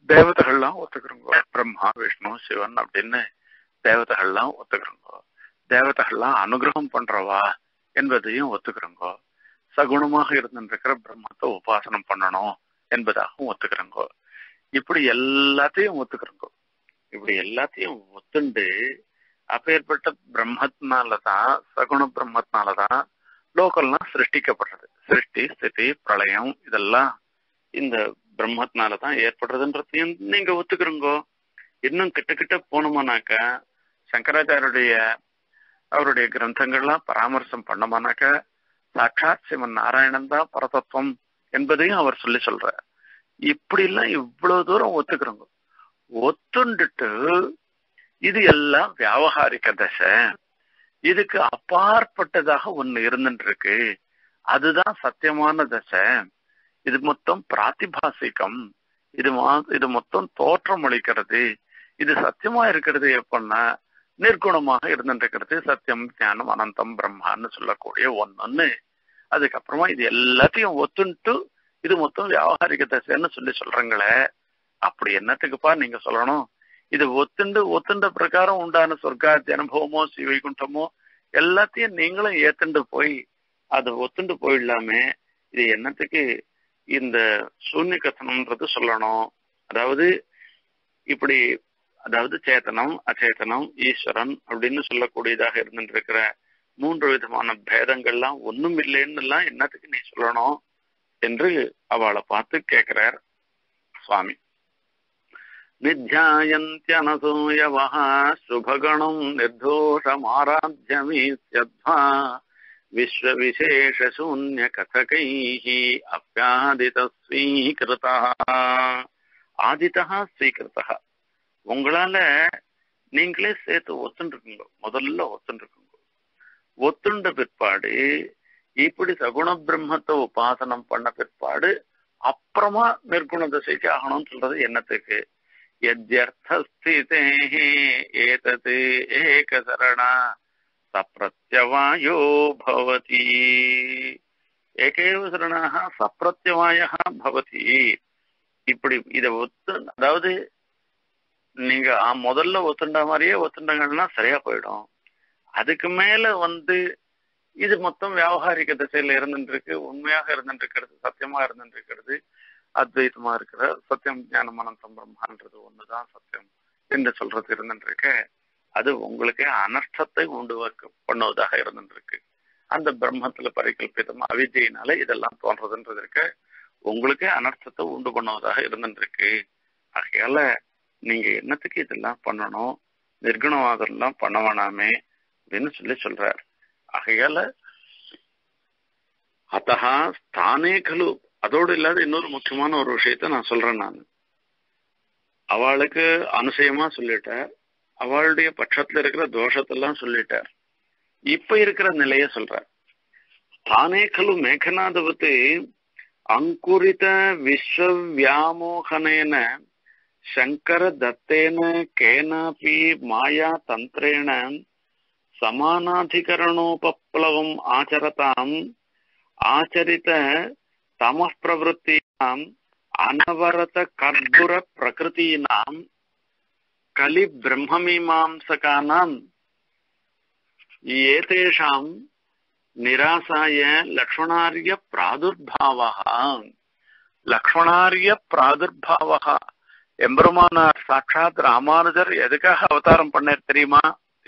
தேவதைகள்லாம் ஒத்துக்கிறோங்க. பிரம்மா விஷ்ணு சிவன் அப்படின்னு தேவதைகள்லாம் ஒத்துக்கிறோங்க. தேவதைகள்லாம் அனுகிரகம் பண்றவா என்பதையும் ஒத்துக்கிறோங்க. சகுணமாக இருந்துருக்கிற பிரம்மத்தை உபாசனம் பண்ணணும் என்பதாகவும் ஒத்துக்கிறோங்க. இப்படி எல்லாத்தையும் ஒத்துக்கிறோங்க. இப்படி எல்லாத்தையும் ஒத்துண்டு அப்பேற்பட்ட பிரம்மத்தினாலதான், சகுண பிரம்மத்தினாலதான் லோகம்லாம் சிருஷ்டிக்கப்படுறது. சிருஷ்டி ஸ்திதி பிரளயம் இதெல்லாம் இந்த பிரம்மத்தினாலதான் ஏற்படுறதுன்றதையும் நீங்க ஒத்துக்கிறோங்க. இன்னும் கிட்ட கிட்ட போனோமானாக்கா சங்கராச்சாரியுடைய அவருடைய கிரந்தங்கள்லாம் பராமர்சம் பண்ணோமானாக்கா சாட்சாத் சிவன் நாராயணன் தான் பரதத்துவம் என்பதையும் அவர் சொல்லி சொல்ற. இப்படி எல்லாம் இவ்வளவு தூரம் ஒத்துக்கிறோங்க. ஒத்துண்டுட்டு இது எல்லாம் வியாவகாரிக தசை, இதுக்கு அப்பாற்பட்டதாக ஒண்ணு இருந்துட்டு இருக்கு, அதுதான் சத்தியமான தசை, இது மொத்தம் பிராத்திபாசிகம், இது இது மொத்தம் தோற்றம் அளிக்கிறது, இது சத்தியமா இருக்கிறது எப்படின்னா நிர்குணமாக இருந்துட்டு இருக்கிறது, சத்தியம் ஞானம் அனந்தம் பிரம்மான்னு சொல்லக்கூடிய ஒன்னொன்னு. அதுக்கப்புறமா இது எல்லாத்தையும் ஒத்துன்ட்டு இது மொத்தம் வியாவகாரிக தசைன்னு சொல்லி சொல்றீங்களே, அப்படி என்னத்துக்குப்பா நீங்க சொல்லணும்? இது ஒத்துண்டு ஒத்துண்ட பிரகாரம் உண்டான சொர்க்காதி அனுபவமோ சிவைகுண்டமோ எல்லாத்தையும் நீங்களும் ஏத்துண்டு போய் அதை ஒத்துண்டு போயிடலாமே, இது என்னத்துக்கு இந்த சூன்ய கத்தனம்ன்றது சொல்லணும்? அதாவது இப்படி அதாவது சேத்தனம் அச்சேதனம் ஈஸ்வரன் அப்படின்னு சொல்லக்கூடியதாக இருந்துட்டு இருக்கிற மூன்று விதமான பேதங்கள்லாம் ஒண்ணும் இல்லைன்னு எல்லாம் என்னத்துக்கு நீ சொல்லணும் என்று அவளை பார்த்து கேட்கிறார் சுவாமி. நித்யாயந்த்யனசூயவஹ சுபகணம் நிர்தோஷமாராத்யமீத்யத்வா விஸ்வவிசேஷ சூன்ய கதகைஹி அப்யாதித ஸ்வீகிருதா. ஆதிதா ஸ்வீகிருதா, உங்களால நீங்களே சேர்த்து ஒத்துருக்குங்க. முதல்ல ஒத்துருக்குங்க. ஒத்துண்ட பிற்பாடு இப்படி சகுண பிரம்மத்தை உபாசனம் பண்ண பிற்பாடு அப்புறமா நிர்குண தசைக்கு ஆகணும்னு சொல்றது என்னத்துக்கு? யத்யர்த்தஸ்திதே ஏதது ஏகசரணா சப்ரத்யவாயோ பவதி. ஏகேவ சரணாக சப்ரத்யவாயா பவதி. இப்படி இத ஒத்து, அதாவது நீங்க முதல்ல ஒத்துண்ட மாதிரியே ஒத்துண்டங்கன்னா சரியா போயிடும். அதுக்கு மேல வந்து இது மொத்தம் வியாவகாரிக திசையில இருந்துட்டு இருக்கு, உண்மையாக இருந்துட்டு இருக்கிறது, சத்தியமா இருந்துட்டு இருக்கிறது, அத்வைத்தமா இருக்கிற சத்தியம் ஞானம் அனந்தம் பிரம்மான்றது ஒண்ணுதான் சத்தியம் என்று சொல்றது இருந்துட்டு இருக்கு. அது உங்களுக்கே அனர்த்தத்தை உண்டு பண்ணுவதாக இருந்துட்டு இருக்கு. அந்த பிரம்மத்துல பரிகல்பிதமா அவித்யினால இதெல்லாம் தோன்றதுன்றது இருக்க உங்களுக்கே அனர்த்தத்தை உண்டு பண்ணுவதாக இருந்துட்டு இருக்கு. ஆகையால நீங்க என்னத்துக்கு இதெல்லாம் பண்ணணும், நிர்குணவாதெல்லாம் பண்ண வேணாமே அப்படின்னு சொல்லி சொல்றார். ஆகையால அத்தகா தானே கலு. அதோடு இல்லாத இன்னொரு முக்கியமான ஒரு விஷயத்த நான் சொல்றேன். நான் அவளுக்கு அனுசயமா சொல்லிட்டார், அவளுடைய பட்சத்துல இருக்கிற தோஷத்தெல்லாம் சொல்லிட்டார். இப்ப இருக்கிற நிலைய சொல்றார். தானே கலு மேகநாதவத்து அங்குரித விஸ்வவியாமோகனேன சங்கர தத்தேன கேனாபி மாயா தந்திரேன சமானாதிகரணோபப்ளவம் ஆச்சரதாம் ஆச்சரித தமः பிரவృత్తீனாம் அனவரத கர்புர பிரகிருதீனாம் கலி பிரம்மமீமாம்சகானாம் ஏதேஷாம் நிராசாய லக்ஷ்மணார்ய பிராதுர்பாவஹ. லக்ஷ்மணார்ய பிராதுர்பாவஹ எம்பெருமானார் சாட்சாத் ராமானுஜர் எதுக்காக அவதாரம் பண்ணார் தெரியுமா?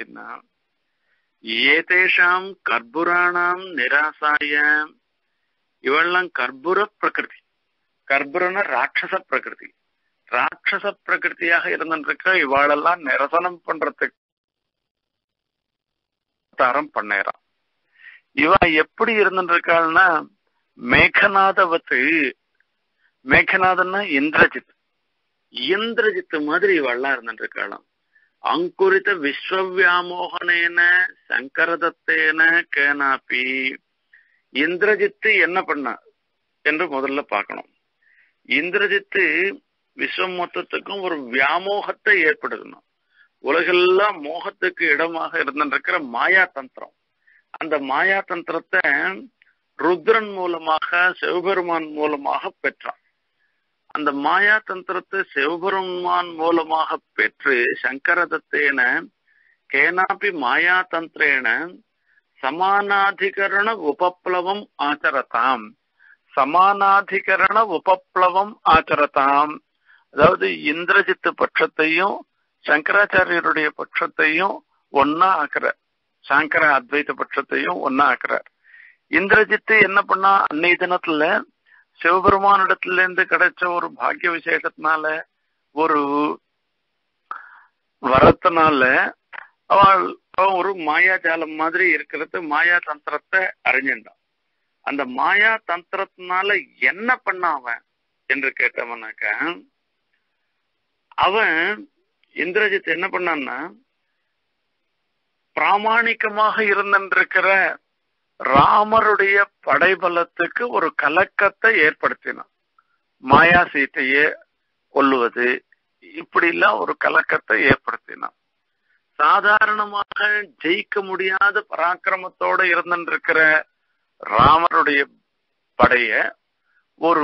ஏதேஷாம் கர்புராணாம் நிராசாய. இவெல்லாம் கர்புர பிரகிருதி. கர்புரன ராட்சச பிரகிருதி. ராட்சச பிரகிருதியாக இருந்துருக்க இவாளெல்லாம் நிரசனம் பண்றதுக்கு அவதாரம் பண்ணேறான். இவ எப்படி இருந்துருக்காள்னா மேகநாதவத்து. மேகநாதன்னா இந்திரஜித். இந்திரஜித்து மாதிரி இவெல்லாம் இருந்துருக்காளாம். அங்குரித விஸ்வவியாமோகனேன சங்கரதத்தேன கேனாபி. இந்திரஜித்து என்ன பண்ண என்று முதல்ல பார்க்கணும். இந்திரஜித்து விஸ்வம் மொத்தத்துக்கும் ஒரு வியாமோகத்தை ஏற்படுத்தணும். உலகெல்லாம் மோகத்துக்கு இடமாக இருந்திருக்கிற மாயா தந்திரம், அந்த மாயா தந்திரத்தை ருத்ரன் மூலமாக சிவபெருமான் மூலமாக பெற்றான். அந்த மாயா தந்திரத்தை சிவபெருமான் மூலமாக பெற்று சங்கரதத்தேன கேனாபி மாயா தந்திரேன சமானாதிகரண உபப்ளவம் ஆச்சரதாம். சமானாதிகரண உபப்ளவம் ஆச்சரதாம். அதாவது இந்திரஜித்து பட்சத்தையும் சங்கராச்சாரியருடைய பட்சத்தையும் ஒன்னா ஆக்குறார். சங்கர அத்வைத பட்சத்தையும் ஒன்னா ஆக்குறார். இந்திரஜித்து என்ன பண்ணா, அன்னைய தினத்துல சிவபெருமானிடத்துல இருந்து கிடைச்ச ஒரு பாக்கிய விசேஷத்தினால, ஒரு வரத்தினால அவள் ஒரு மாயாஜாலம் மாதிரி இருக்கிறது, மாயா தந்திரத்தை அறிஞ்சின்றான். அந்த மாயா தந்திரத்தினால என்ன பண்ண அவன் என்று கேட்டவனாக்க, அவன் இந்திரஜித் என்ன பண்ணான்னா, பிராமணிகமாக இருந்திருக்கிற ராமருடைய படைபலத்துக்கு ஒரு கலக்கத்தை ஏற்படுத்தினான். மாயா சீத்தையே கொல்லுவது இப்படி எல்லாம் ஒரு கலக்கத்தை ஏற்படுத்தினான். சாதாரணமாக ஜெயிக்க முடியாத பராக்கிரமத்தோட இருந்திருக்கிற ராமருடைய படைய ஒரு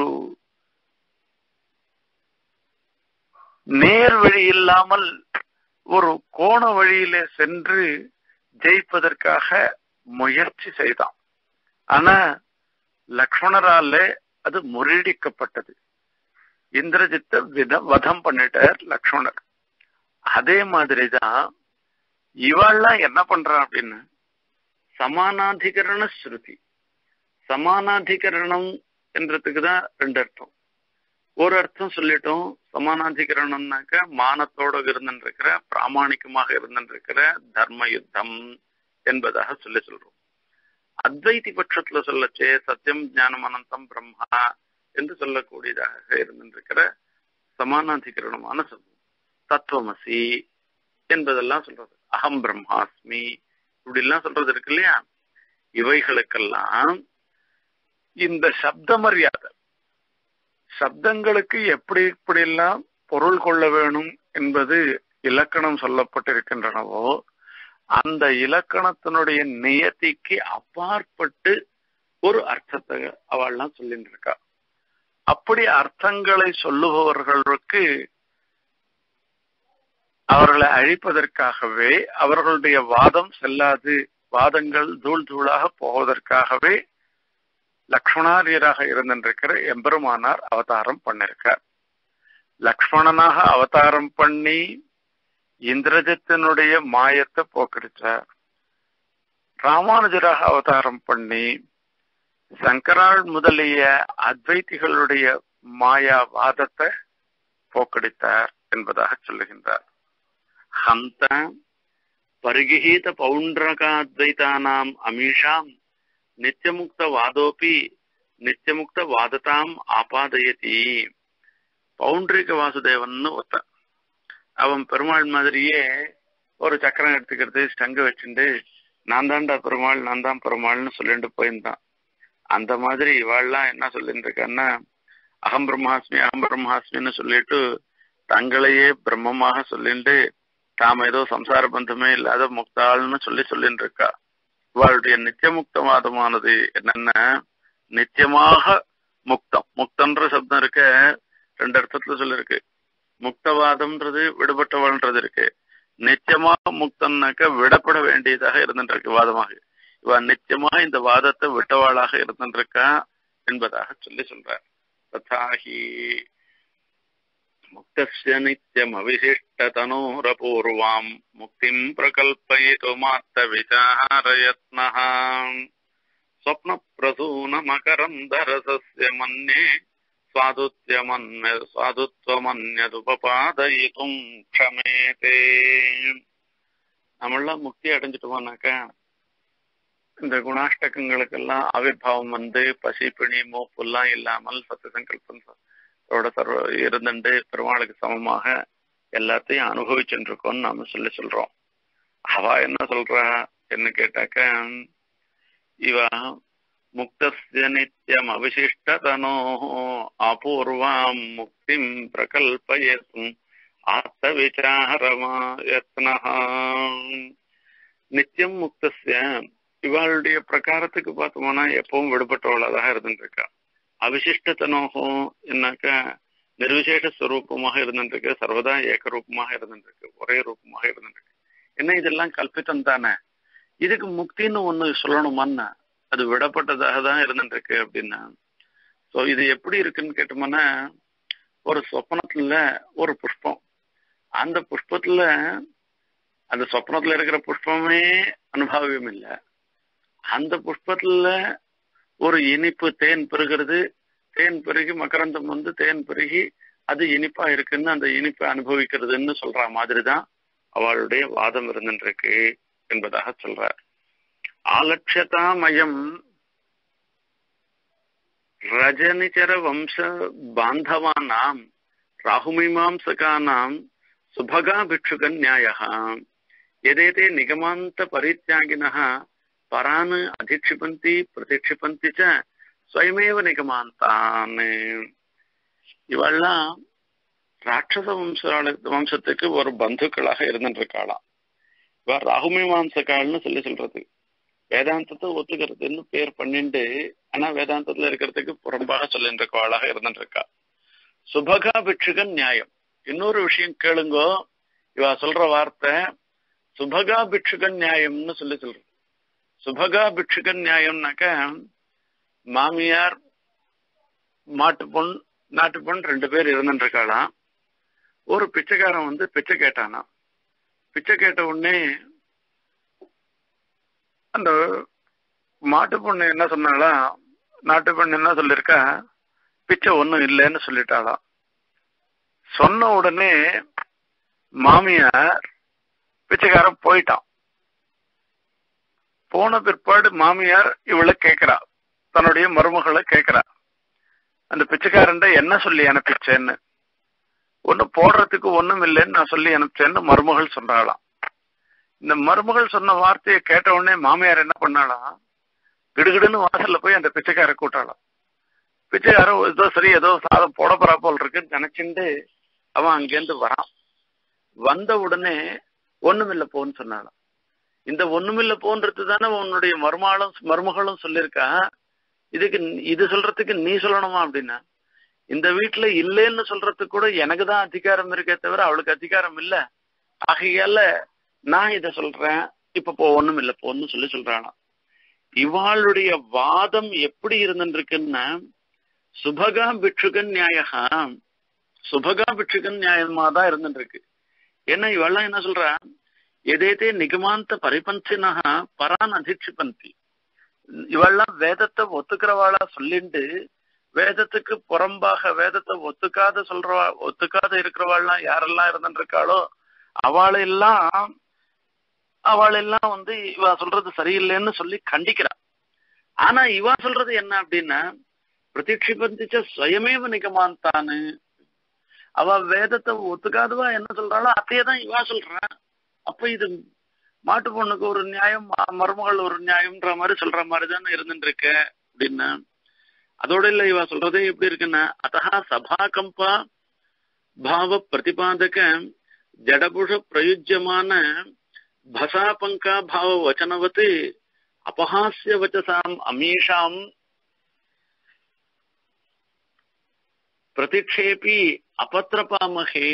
நேர் வழி இல்லாமல் ஒரு கோண வழியில சென்று ஜெயிப்பதற்காக முயற்சி செய்தான். ஆனா லக்ஷ்மணரால அது முறியடிக்கப்பட்டது. இந்திரஜித்த வித வதம் பண்ணிட்டார் லக்ஷ்மணர். அதே மாதிரிதான் இவெல்லாம் என்ன பண்றான் அப்படின்னு, சமானாதிகரண ஸ்ருதி. சமானாதிகரணம் என்றதுக்குதான் ரெண்டு அர்த்தம். ஒரு அர்த்தம் சொல்லிட்டோம், சமானாதிகரணம்னாக்க மானத்தோட இருந்திருக்கிற பிராமணிகமாக இருந்திருக்கிற தர்ம யுத்தம் என்பதாக சொல்லி சொல்றோம். அத்வைதி பட்சத்துல சொல்லச்சே சத்தியம் ஞானம் அனந்தம் பிரம்மா என்று சொல்லக்கூடியதாக இருந்திருக்கிற சமானாதிகரணமான சொல்லும். தத்துவமசி என்பதெல்லாம் சொல்றது, அகம் பிரம்மாஸ்மி இப்படி எல்லாம் சொல்றது இருக்கு இல்லையா. இவைகளுக்கெல்லாம் இந்த சப்த மரியாதை, சப்தங்களுக்கு எப்படி இப்படி எல்லாம் பொருள் கொள்ள வேணும் என்பது இலக்கணம் சொல்லப்பட்டிருக்கின்றனவோ, அந்த இலக்கணத்தினுடைய நியதிக்கு அப்பாற்பட்டு ஒரு அர்த்தத்தை அவள்லாம் சொல்லிட்டு இருக்கா. அப்படி அர்த்தங்களை சொல்லுபவர்களுக்கு அவர்களை அழிப்பதற்காகவே, அவர்களுடைய வாதம் செல்லாது, வாதங்கள் தூள் தூளாக போவதற்காகவே லக்ஷ்மணாரியராக இருந்திருக்கிற எம்பெருமானார் அவதாரம் பண்ணிருக்கார். லக்ஷ்மணனாக அவதாரம் பண்ணி இந்திரஜித்தினுடைய மாயத்தை போக்கடிச்சார். ராமானுஜராக அவதாரம் பண்ணி சங்கரால் முதலிய அத்வைதிகளுடைய மாயா வாதத்தை போக்கடித்தார் என்பதாக சொல்லுகின்றார். ஹந்த பரிகிஹீத பௌண்டரகாத்வைதானாம் அமீஷாம் நித்தியமுக்த வாதோபி நித்தியமுக்த வாததாம் ஆபாதயதி. பௌண்டரிக வாசுதேவன் ஒருத்தன், அவன் பெருமாள் மாதிரியே ஒரு சக்கரம் எடுத்துக்கிறது, சங்கு வச்சுட்டு நான் தான்டா பெருமாள் நான் தான் பெருமாள்னு சொல்லிட்டு போயிருந்தான். அந்த மாதிரி இவாள்லாம் என்ன சொல்லிட்டு இருக்கான்னா, அகம் பிரம்மாஸ்மி அகம் பிரம்மாஸ்மின்னு சொல்லிட்டு தங்களையே பிரம்மமாக சொல்லிட்டு தாம ஏதோ சம்சார பந்தமே இல்லாத முக்தாள்னு சொல்லி சொல்லிட்டு இருக்கா. இவளுடைய நித்தியமுக்தவாதமானது என்னன்னா, நித்தியமாக முக்தம். முக்தன்ற சப்தம் இருக்க ரெண்டு அர்த்தத்துல சொல்லிருக்கு. முக்தவாதம்ன்றது விடுபட்டவாள்ன்றது இருக்கு. நித்தியமாக முக்தம்னாக்க விடப்பட வேண்டியதாக இருந்துருக்கு வாதமாக. இவ நித்தியமாக இந்த வாதத்தை விட்டவாளாக இருந்திருக்கா என்பதாக சொல்லி சொல்றார். ததாஹி முக்தஸ்ய நித்யம் அவிசிஷ்டதனோரபூர்வாம் முக்திம் பிரகல்பயிதுமார்த்த விசாரயத்னஹ ஸ்வப்ன பிரசூன மகரந்தரசஸ்ய மன்யே சுவாதுத்யமன்ய சுவாதுத்வமன்யதுபபாதயிதும் க்ஷமேதே. நம்மளாம் முக்தி அடைஞ்சிட்டோம்னாக்கா இந்த குணாஷ்டகங்களுக்கெல்லாம் ஆவிர்வாவம் வந்து பசி பிணி மூப்புலாம் இல்லாமல் சத்திய சங்கல்பத்தோட சர்வ இருந்துட்டு பெருமாளுக்கு சமமாக எல்லாத்தையும் அனுபவிச்சுட்டு இருக்கோம்னு நாம சொல்லி சொல்றோம். அவ என்ன சொல்றா என்ன கேட்டாக்க, இவ முக்தஸ்ய நித்யம் அவிசிஷ்டதனோ அபூர்வாம் முக்திம் பிரகல்பயத்தும் ஆத்த விசாரமாயத்னஹ. நித்தியம் முக்தஸ்ய இவளுடைய பிரகாரத்துக்கு பார்த்தோம்னா எப்பவும் விடுபட்டவளாக இருந்துருக்கா. அவிசிஷ்டத்தனோகம் என்னாக்க நிர்விசேஷ ஸ்வரூபமாக இருந்துருக்கு, சர்வதா ஏகரூபமாக இருந்துருக்கு, ஒரே ரூபமாக இருந்துருக்கு. என்ன இதெல்லாம் கல்பித்தம் தானே, இதுக்கு முக்தின்னு ஒண்ணு சொல்லணுமான்னா அது விடப்பட்டதாக தான் இருந்துருக்கு அப்படின்னா. ஸோ இது எப்படி இருக்குன்னு கேட்டோம்னா, ஒரு சொப்பனத்துல ஒரு புஷ்பம், அந்த புஷ்பத்துல அந்த சொப்னத்துல இருக்கிற புஷ்பமே அனுபவியம் இல்லை. அந்த புஷ்பத்துல ஒரு இனிப்பு தேன் பெருகிறது, தேன் பெருகி மகரந்தம் வந்து தேன் பெருகி அது இனிப்பா இருக்குன்னு அந்த இனிப்பை அனுபவிக்கிறதுன்னு சொல்ற மாதிரிதான் அவளுடைய வாதம் இருந்துருக்கு என்பதாக சொல்றார். ஆலட்சதாமயம் ரஜனிச்சர வம்ச பாந்தவானாம் ராகுமீமாம்சகானாம் சுபகா பிக்ஷுக நியாயः எதேதே நிகமாந்த பரித்யாகினः பரான் அதிக்ஷிபந்தி பிரதிக்ஷிபந்தி ச ஸ்வயமேவ நிகமாந்தான். இவெல்லாம் ராட்சச வம்ச வம்சத்துக்கு ஒரு பந்துக்களாக இருந்துருக்காளாம். இவ ராகுமீமாம்சகால்னு சொல்லி சொல்றது, வேதாந்தத்தை ஒத்துக்கிறதுன்னு பேர் பண்ணிண்டு ஆனா வேதாந்தத்துல இருக்கிறதுக்கு புறம்பாக சொல்லிட்டு இருக்கவாளாக இருந்துருக்கா. சுபகா பிக்ஷுக நியாயம். இன்னொரு விஷயம் கேளுங்கோ, இவ சொல்ற வார்த்தை சுபகா பிக்ஷுக நியாயம்னு சொல்லி சொல்ற. சுபகா பிக்ஷுக நியாயம்னாக்க மாமியார் மாட்டு பொன் நாட்டு பொன் ரெண்டு பேர் இருந்துருக்காளாம். ஒரு பிச்சைக்காரன் வந்து பிச்சை கேட்டானா. பிச்சை கேட்ட உடனே அந்த மாட்டு பொண்ணு என்ன சொன்னாலா, நாட்டு பொண்ணு என்ன சொல்லிருக்கா, பிச்சை ஒண்ணும் இல்லைன்னு சொல்லிட்டாளாம். சொன்ன உடனே மாமியார் பிச்சைக்காரன் போயிட்டான். போன பிற்பாடு மாமியார் இவளை கேட்கிறா, தன்னுடைய மருமகளை கேட்கிறா, அந்த பிச்சைக்காரன் என்ன சொல்லி அனுப்பிச்சேன்னு. ஒண்ணு போடுறதுக்கு ஒண்ணும் இல்லைன்னு நான் சொல்லி அனுப்பிச்சேன்னு மருமகள் சொன்னாலாம். இந்த மருமகள் சொன்ன வார்த்தையை கேட்ட உடனே மாமியார் என்ன பண்ணாலாம், கிடுகிடுன்னு வாசல்ல போய் அந்த பிச்சைக்கார கூட்டாளாம். பிச்சைக்காரன் ஏதோ சரி ஏதோ சாதம் போட போறா போல் இருக்குன்னு நினைச்சுட்டு அவன் அங்கேருந்து வரான். வந்த உடனே ஒண்ணுமில்ல போன்னு சொன்னாலாம். இந்த ஒண்ணுமில்ல போன்றது தானே உன்னுடைய மருமகளும் மருமகளும் சொல்லியிருக்கா, இதுக்கு இது சொல்றதுக்கு நீ சொல்லணுமா அப்படின்னா, இந்த வீட்டுல இல்லைன்னு சொல்றதுக்கு கூட எனக்கு தான் அதிகாரம் இருக்கே தவிர அவளுக்கு அதிகாரம் இல்லை, ஆகையால நான் இத சொல்றேன், இப்ப போ ஒண்ணும் இல்ல போன்னு சொல்லி சொல்றானா. இவாளுடைய வாதம் எப்படி இருந்துருக்குன்னா சுபகா பிக்ஷுக நியாயகா, சுபகா பிக்ஷுக நியாயமா தான் இருந்துருக்கு. ஏன்னா இவெல்லாம் என்ன சொல்றா, எதேதே நிகமாந்த பரிபந்தினஹா பரான் அதிக்ஷிபந்தி. இவெல்லாம் வேதத்தை ஒத்துக்கிறவாளா சொல்லிண்டு வேதத்துக்கு புறம்பாக வேதத்தை ஒத்துக்காத சொல்றவா ஒத்துக்காத இருக்கிறவாள்லாம் யாரெல்லாம் இருந்துருக்காளோ அவளெல்லாம் அவளெல்லாம் வந்து இவ சொல்றது சரியில்லைன்னு சொல்லி கண்டிக்கிறா. ஆனா இவ சொல்றது என்ன அப்படின்னா, பிரதிக்ஷிபந்திச்ச ஸ்வயமேவ நிகமாந்தான்னு. அவ வேதத்தை ஒத்துக்காதவா என்ன சொல்றாளோ அதையேதான் இவா சொல்றான். அப்ப இது மாட்டு பொண்ணுக்கு ஒரு நியாயம், மருமகள் ஒரு நியாயம்ன்ற மாதிரி சொல்ற மாதிரி தானே இருந்துட்டு இருக்க அப்படின்னா. அதோட இல்ல இவ சொல்றதே எப்படி இருக்குன்னா, அத்தஹா சபா கம்பா பாவ பிரதிபாதக ஜடபுஷ பிரயுஜ்யமான பசா பங்கா பாவ வச்சனவத்து அபஹாஸ்ய வச்சசாம் அமீஷாம் பிரதிக்ஷேபி அபத்திரபாமகே.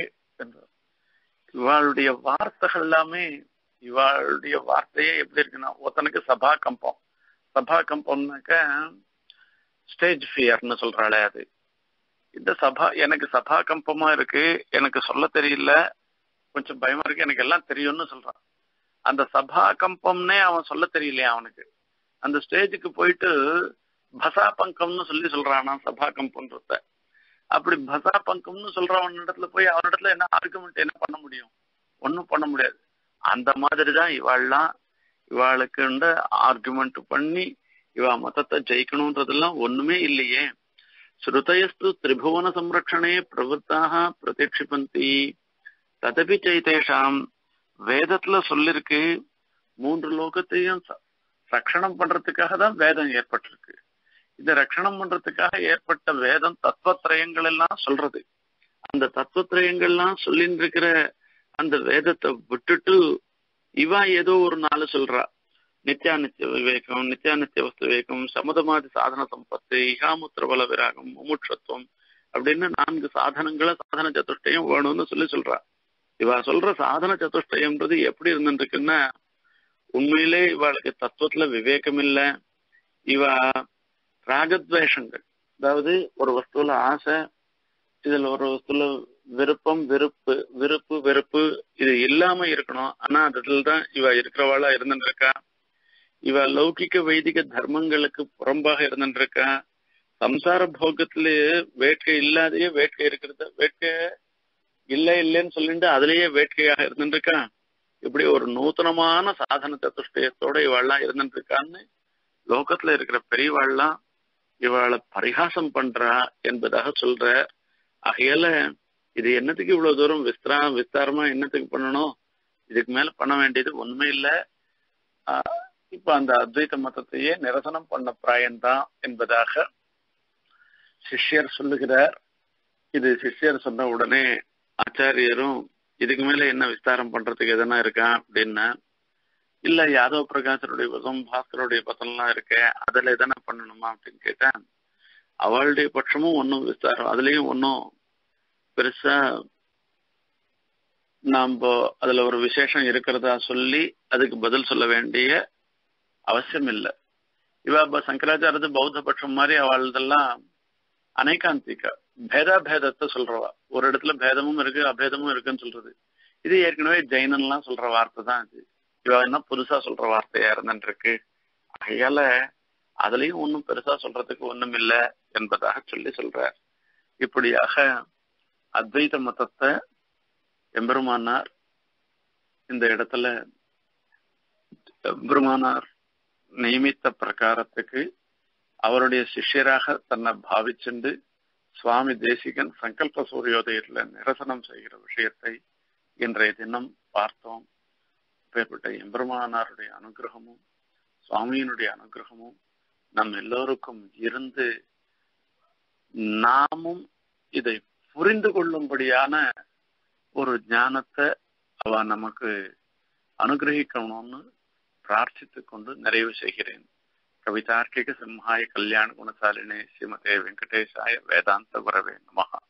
இவாளுடைய வார்த்தைகள் எல்லாமே, இவாளுடைய வார்த்தையே எப்படி இருக்குன்னா, ஒருத்தனுக்கு சபா கம்பம், சபா கம்பம்னாக்க ஸ்டேஜ் ஃபியர்னு சொல்றாளே அது. இந்த சபா எனக்கு சபா கம்பமா இருக்கு, எனக்கு சொல்ல தெரியல, கொஞ்சம் பயமா இருக்கு, எனக்கு எல்லாம் தெரியும்னு சொல்றான். அந்த சபா கம்பம்னே அவன் சொல்ல தெரியலையா அவனுக்கு. அந்த ஸ்டேஜுக்கு போயிட்டு பசா பங்கம்னு சொல்லி சொல்றானா சபா கம்பம்ன்றத. அப்படி பசா பங்கம்னு சொல்றவன் இடத்துல போய் அவனிடத்துல என்ன ஆர்குமெண்ட் என்ன பண்ண முடியும், ஒன்னும் பண்ண முடியாது. அந்த மாதிரிதான் இவாள்லாம் இவாளுக்கு ஆர்குமெண்ட் பண்ணி இவா மதத்தை ஜெயிக்கணும்ன்றதெல்லாம் ஒண்ணுமே இல்லையே. ஸ்ருதயஸ்து திரிபுவன சம்ரட்சணே பிரவృத்தாக பிரதிக்ஷிபந்தி ததபி சைதேஷாம். வேதத்துல சொல்லிருக்கு, மூன்று லோகத்தையும் ரட்சணம் பண்றதுக்காக தான் வேதம் ஏற்பட்டிருக்கு. இந்த ரட்சணம் பண்றதுக்காக ஏற்பட்ட வேதம் தத்துவத்திரயங்கள் எல்லாம் சொல்றது. அந்த தத்துவத்திரயங்கள்லாம் சொல்லிட்டு இருக்கிற அந்த வேதத்தை விட்டுட்டு இவா ஏதோ ஒரு நாள் சொல்றா, நித்யாநித்திய விவேகம், நித்யாநித்திய வஸ்து விவேகம், சமுதமாதி சாதன சம்பத்து, இகாமுத்திர பல விராகம், முமுட்சத்துவம், அப்படின்னு நான்கு சாதனங்களை சாதன சதுஷ்டயம் வேணும்னு சொல்லி சொல்றா. இவ சொல்ற சாதன சதுஷ்டயம்ன்றது எப்படி இருந்துருக்குன்னா, உண்மையிலே இவளுக்கு தத்துவத்துல விவேகம் இல்லை. இவ ராகத்வேஷங்கள், அதாவது ஒரு வஸ்துல ஆசை, இதுல ஒரு வஸ்துல விருப்பம் வெறுப்பு விருப்பு வெறுப்பு இது இல்லாம இருக்கணும். ஆனா அதுலதான் இவ இருக்கிறவாளா இருந்துருக்கா. இவ லௌகிக வைதிக தர்மங்களுக்கு புறம்பாக இருந்துருக்கா. சம்சார போகத்திலேயே வேட்கை இல்லாதையே வேட்கை இருக்கிறத வேட்கை இல்லை இல்லைன்னு சொல்லிட்டு அதுலயே வேட்கையாக இருந்துருக்கா. இப்படி ஒரு நூத்தனமான சாதன சதுஷ்டயத்தோட இவாள்லாம் இருந்துருக்கான்னு லோகத்துல இருக்கிற பெரியவாள்லாம் இவாளை பரிகாசம் பண்றா என்பதாக சொல்ற. ஆகையால இது என்னத்துக்கு இவ்வளவு தூரம் விஸ்தா விஸ்தாரமா என்னத்துக்கு பண்ணணும், இதுக்கு மேல பண்ண வேண்டியது ஒண்ணுமே இல்லை. ஆஹ் இப்ப அந்த அத்வைத மதத்தையே நிரசனம் பண்ண பிராயம்தான் என்பதாக சிஷ்யர் சொல்லுகிறார். இது சிஷ்யர் சொன்ன உடனே ஆச்சாரியரும் இதுக்கு மேல என்ன விஸ்தாரம் பண்றதுக்கு எதனா இருக்கா அப்படின்னா, இல்ல யாதவ பிரகாசருடைய பதம் பாஸ்கருடைய பதம்லாம் இருக்க, அதுல எதனா பண்ணணுமா அப்படின்னு கேட்டேன். அவளுடைய பட்சமும் ஒன்னும் விஸ்தாரம், அதுலயும் ஒன்னும் பெருசா நாம அதுல ஒரு விசேஷம் இருக்கிறதா சொல்லி அதுக்கு பதில் சொல்ல வேண்டிய அவசியம் இல்லை. இவ சங்கராச்சாரத்து பௌத்த பட்சம் மாதிரி அவள்தெல்லாம் அனைகாந்திகா பேதா பேதத்தை சொல்றவா. ஒரு இடத்துல பேதமும் இருக்கு அபேதமும் இருக்குன்னு சொல்றது. இது ஏற்கனவே ஜெயினன்லாம் சொல்ற வார்த்தை தான். இது இவ என்ன புதுசா சொல்ற வார்த்தையா இருந்துருக்கு. ஆகையால அதுலயும் ஒன்னும் பெருசா சொல்றதுக்கு ஒண்ணும் இல்லை என்பதாக சொல்லி சொல்ற. இப்படியாக அத்வைத மதத்தை எம்பெருமானார் இந்த இடத்துல எம்பெருமானார் நியமித்த பிரகாரத்துக்கு அவருடைய சிஷ்யராக தன்னை பாவிச்சுண்டு சுவாமி தேசிகன் சங்கல்ப சூரியோதயத்துல நிரசனம் செய்கிற விஷயத்தை இன்றைய தினம் பார்த்தோம். இப்பேற்பட்ட எம்பெருமானாருடைய அனுகிரகமும் சுவாமியினுடைய அனுகிரகமும் நம் எல்லோருக்கும் இருந்து நாமும் இதை புரிந்து கொள்ளும்படியான ஒரு ஞானத்தை அவ நமக்கு அனுகிரகிக்கணும்னு பிரார்த்தித்துக் கொண்டு நிறைவு செய்கிறேன். கவிதார்க்கிக சிம்ஹாய கல்யாண குணசாலினே ஸ்ரீமதே வெங்கடேசாய வேதாந்த குரவே நமஹ.